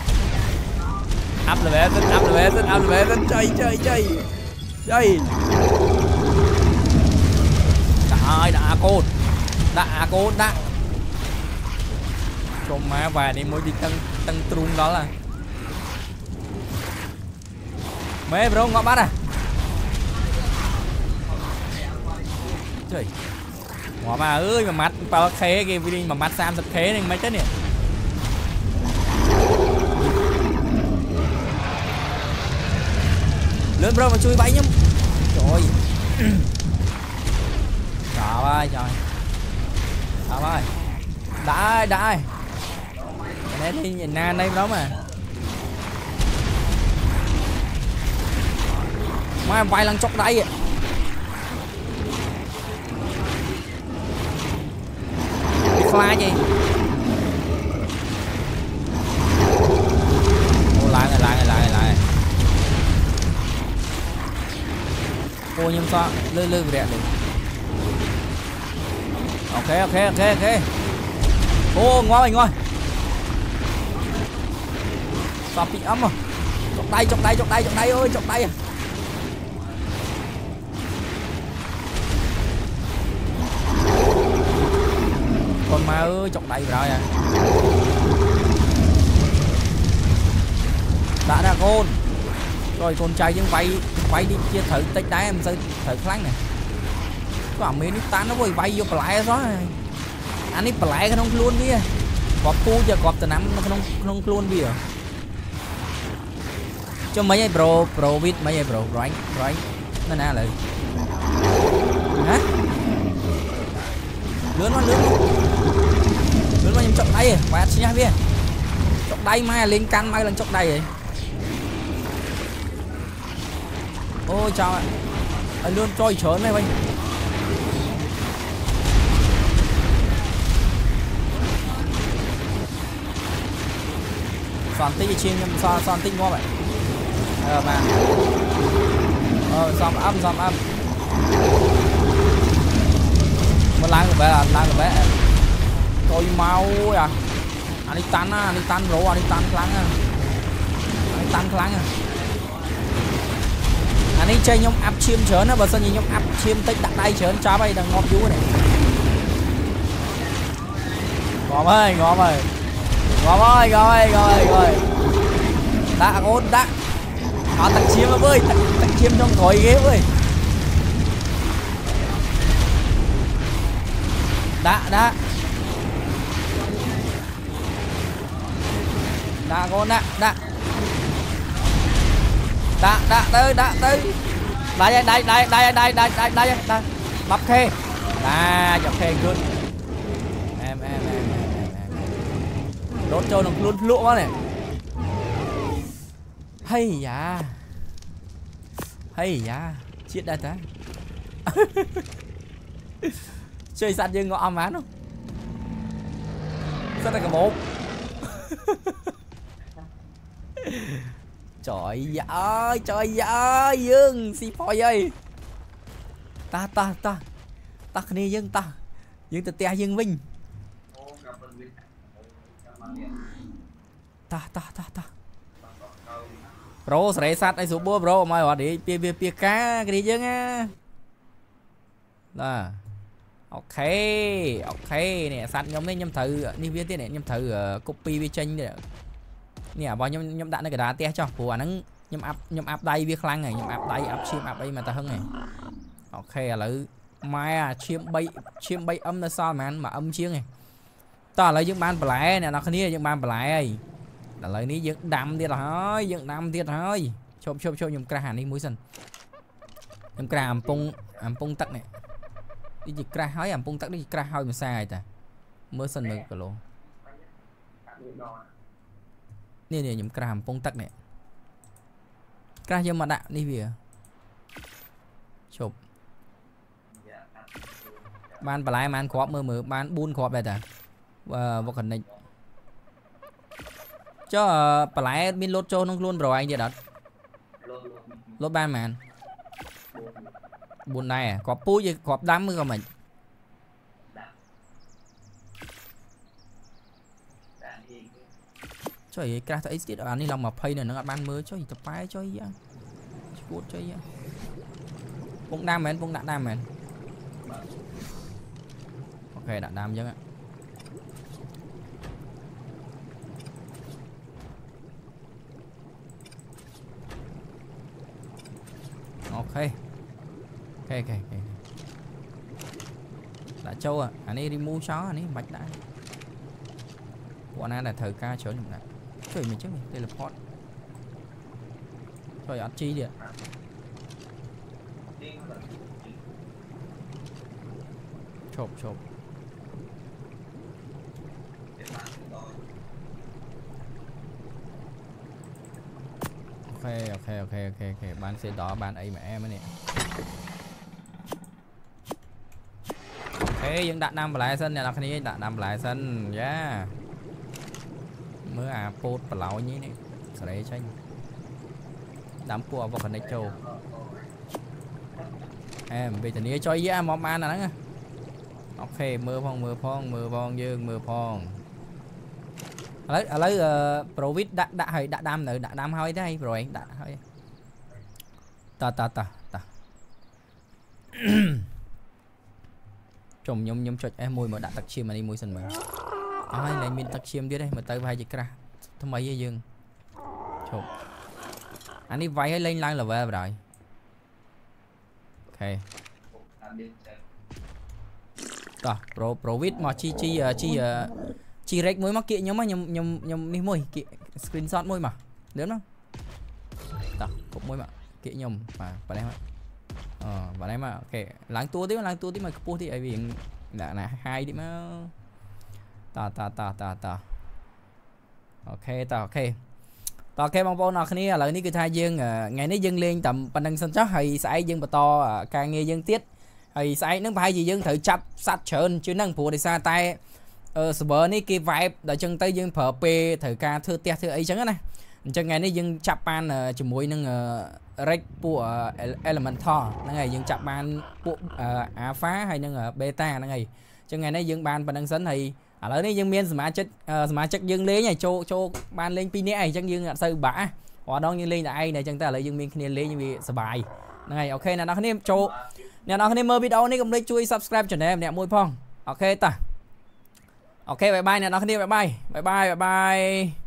áp là bé chơi trời đã côn trộm má và đi mới đi tăng trung đó là mấy bro ngõ bắt à trời ngõ mà ơi mà mắt bao khế cái video mà mắt sam thật khế này mấy chết nè lớn bro mà chui bay nhá trời trời ơi trời trời ơi đã cái này thì nhìn nan đây đó mà mai bay lần chọc đây pha gì ô lại ô nhưng sao lư rẹt đi ok ô ngon rồi sao bị ấm à chọc đây ơi chọc đây con ma ơi chọc đầy rồi à đã ra con rồi con trai nhưng bay đi chia thử tích đá em thử kháng này có mấy nít tan nó bay vô lại đó anh ấy lại cái không luôn đi cọp cu giờ cọp từ năm nó không luôn đi à cho mấy ai pro biết mấy ai pro rồi nó nè lại hả lớn mà chọc đây quạt nha bia chọc đây mai lên căn mai lần chọc đây vậy ôi chào ạ luôn trôi chớn này anh soạn tích chiên nhưng soạn tích ngon vậy mà dòm âm một láng được bé tôi mau à anh tan rổ anh tan khlang anh ấy chơi nhông áp chiêm chớn á, bờ sân nhìn nhông áp chiêm tích đặt đây chớn chá bay đang ngọt vú này ngọt ơi đã ôn đã họ tặng chiêm mà ơi tặng chiêm trong thổi ghế ơi đã con đã tới đây bắp khê chọc khê good em đốt trâu nó luôn lụa quá này hay da chết đây ta chơi sạch như ngõ má không rất là cả một trời ơi dương xì phoi ơi ta cái này dương ta dương vinh ta bro sẽ sát đây số bố bro mai họ để pia cá cái này dương á là ok nè sát nhóm này nhóm thử đi viết thế này nhóm thử copy vi tranh nè bao nhóm đạn cái đá te cho của anh nhóm áp đây viết khăn này nhóm áp đây áp chim áp đây mà ta hưng này ok là mai à chim bay âm là sao mà anh mà âm chiếng này ta lấy những ban lại nè nó không những ban lại là lấy ní dựng đam tiệt thôi chôm nhóm cra đi mũi sần nhóm cra ẩm pung tắc này đi dịch cra hói ẩm pung tắc đi cra hói mà sai ta mới sần được cả luôn nè nhóm cra ẩm pung tắc này cra nhưng mà đạn đi về chụp ban lại man khó mơ ban buôn khó đây ta vô khẩn này cho lại bên lốt cho nó luôn rồi anh vậy đó lốt ban màn buồn này à có pui gì có đám mới không mình trời cái thấy ít ở đây lòng mà phay này nó ban mới cho gì tập phái cho gì cuốn cho gì bông đam mền ok đạn đam chứ ạ ok châu à anh ấy remove chó anh ấy mạch đã bọn anh là thời ca chớ nhầm này trời mình chứ mình teleport trời ăn chi đi ạ chộp chộp ok bạn sẽ đó bạn ấy mà em ấy nè ok dân đặt năm lại sân này là cái này đặt năm lại sân yeah mới à post và lão như này sẽ đấy tranh đám cua vào phần này châu em bây giờ này cho ý món ăn là nó ok mưa phong dương mưa phong lấy provit đã hơi đã đam hơi đấy rồi đã hơi ta chồng nhom chọi em môi mà đã tắc chiêm mà đi môi sần mà ai này mình tắc chiêm đi đây mà tới vai gì cả thằng mấy vậy dương chồng anh đi vay hay lên là về rồi ok ta provit mà chi rec mới mắc kia nhóm mà nhom đi môi kia screenshot môi mà đến không ta cũng môi mà kia nhom mà vào đây vào đây mà ok láng tua tí mà cua thì ai vì đã là hai đi mà ta ok bông bông nào kia là ní cứ thay dương ngày nấy dân lên tầm pan đăng sân chắc hay sai dân bà to càng nghe dân tiết hay sai nước phải gì dân thử chắp sát trơn chứ năng phù để xa tay sờ ní kia vibe đợi chân tay dân phở p thử ca thưa tia thưa ấy chẳng này chân ngày nấy dân chắp pan chỉ mùi nâng rec của elementor nó ngày dân chắp ban của alpha hay nâng beta nó ngày chân ngày nấy dân ban pan đăng sân thì ở đây dân miền mà chắc dân lấy này cho ban lên pin này chắc dân sơ bả họ đón như lên là ai này chẳng ta lại dân miền kia lấy như vì sợ bài này ok là nó anh em cho nè nó anh em mơ video này cũng lấy chui subscribe cho em nè môi phong ok ta ok bye bye nè nó anh em bye bye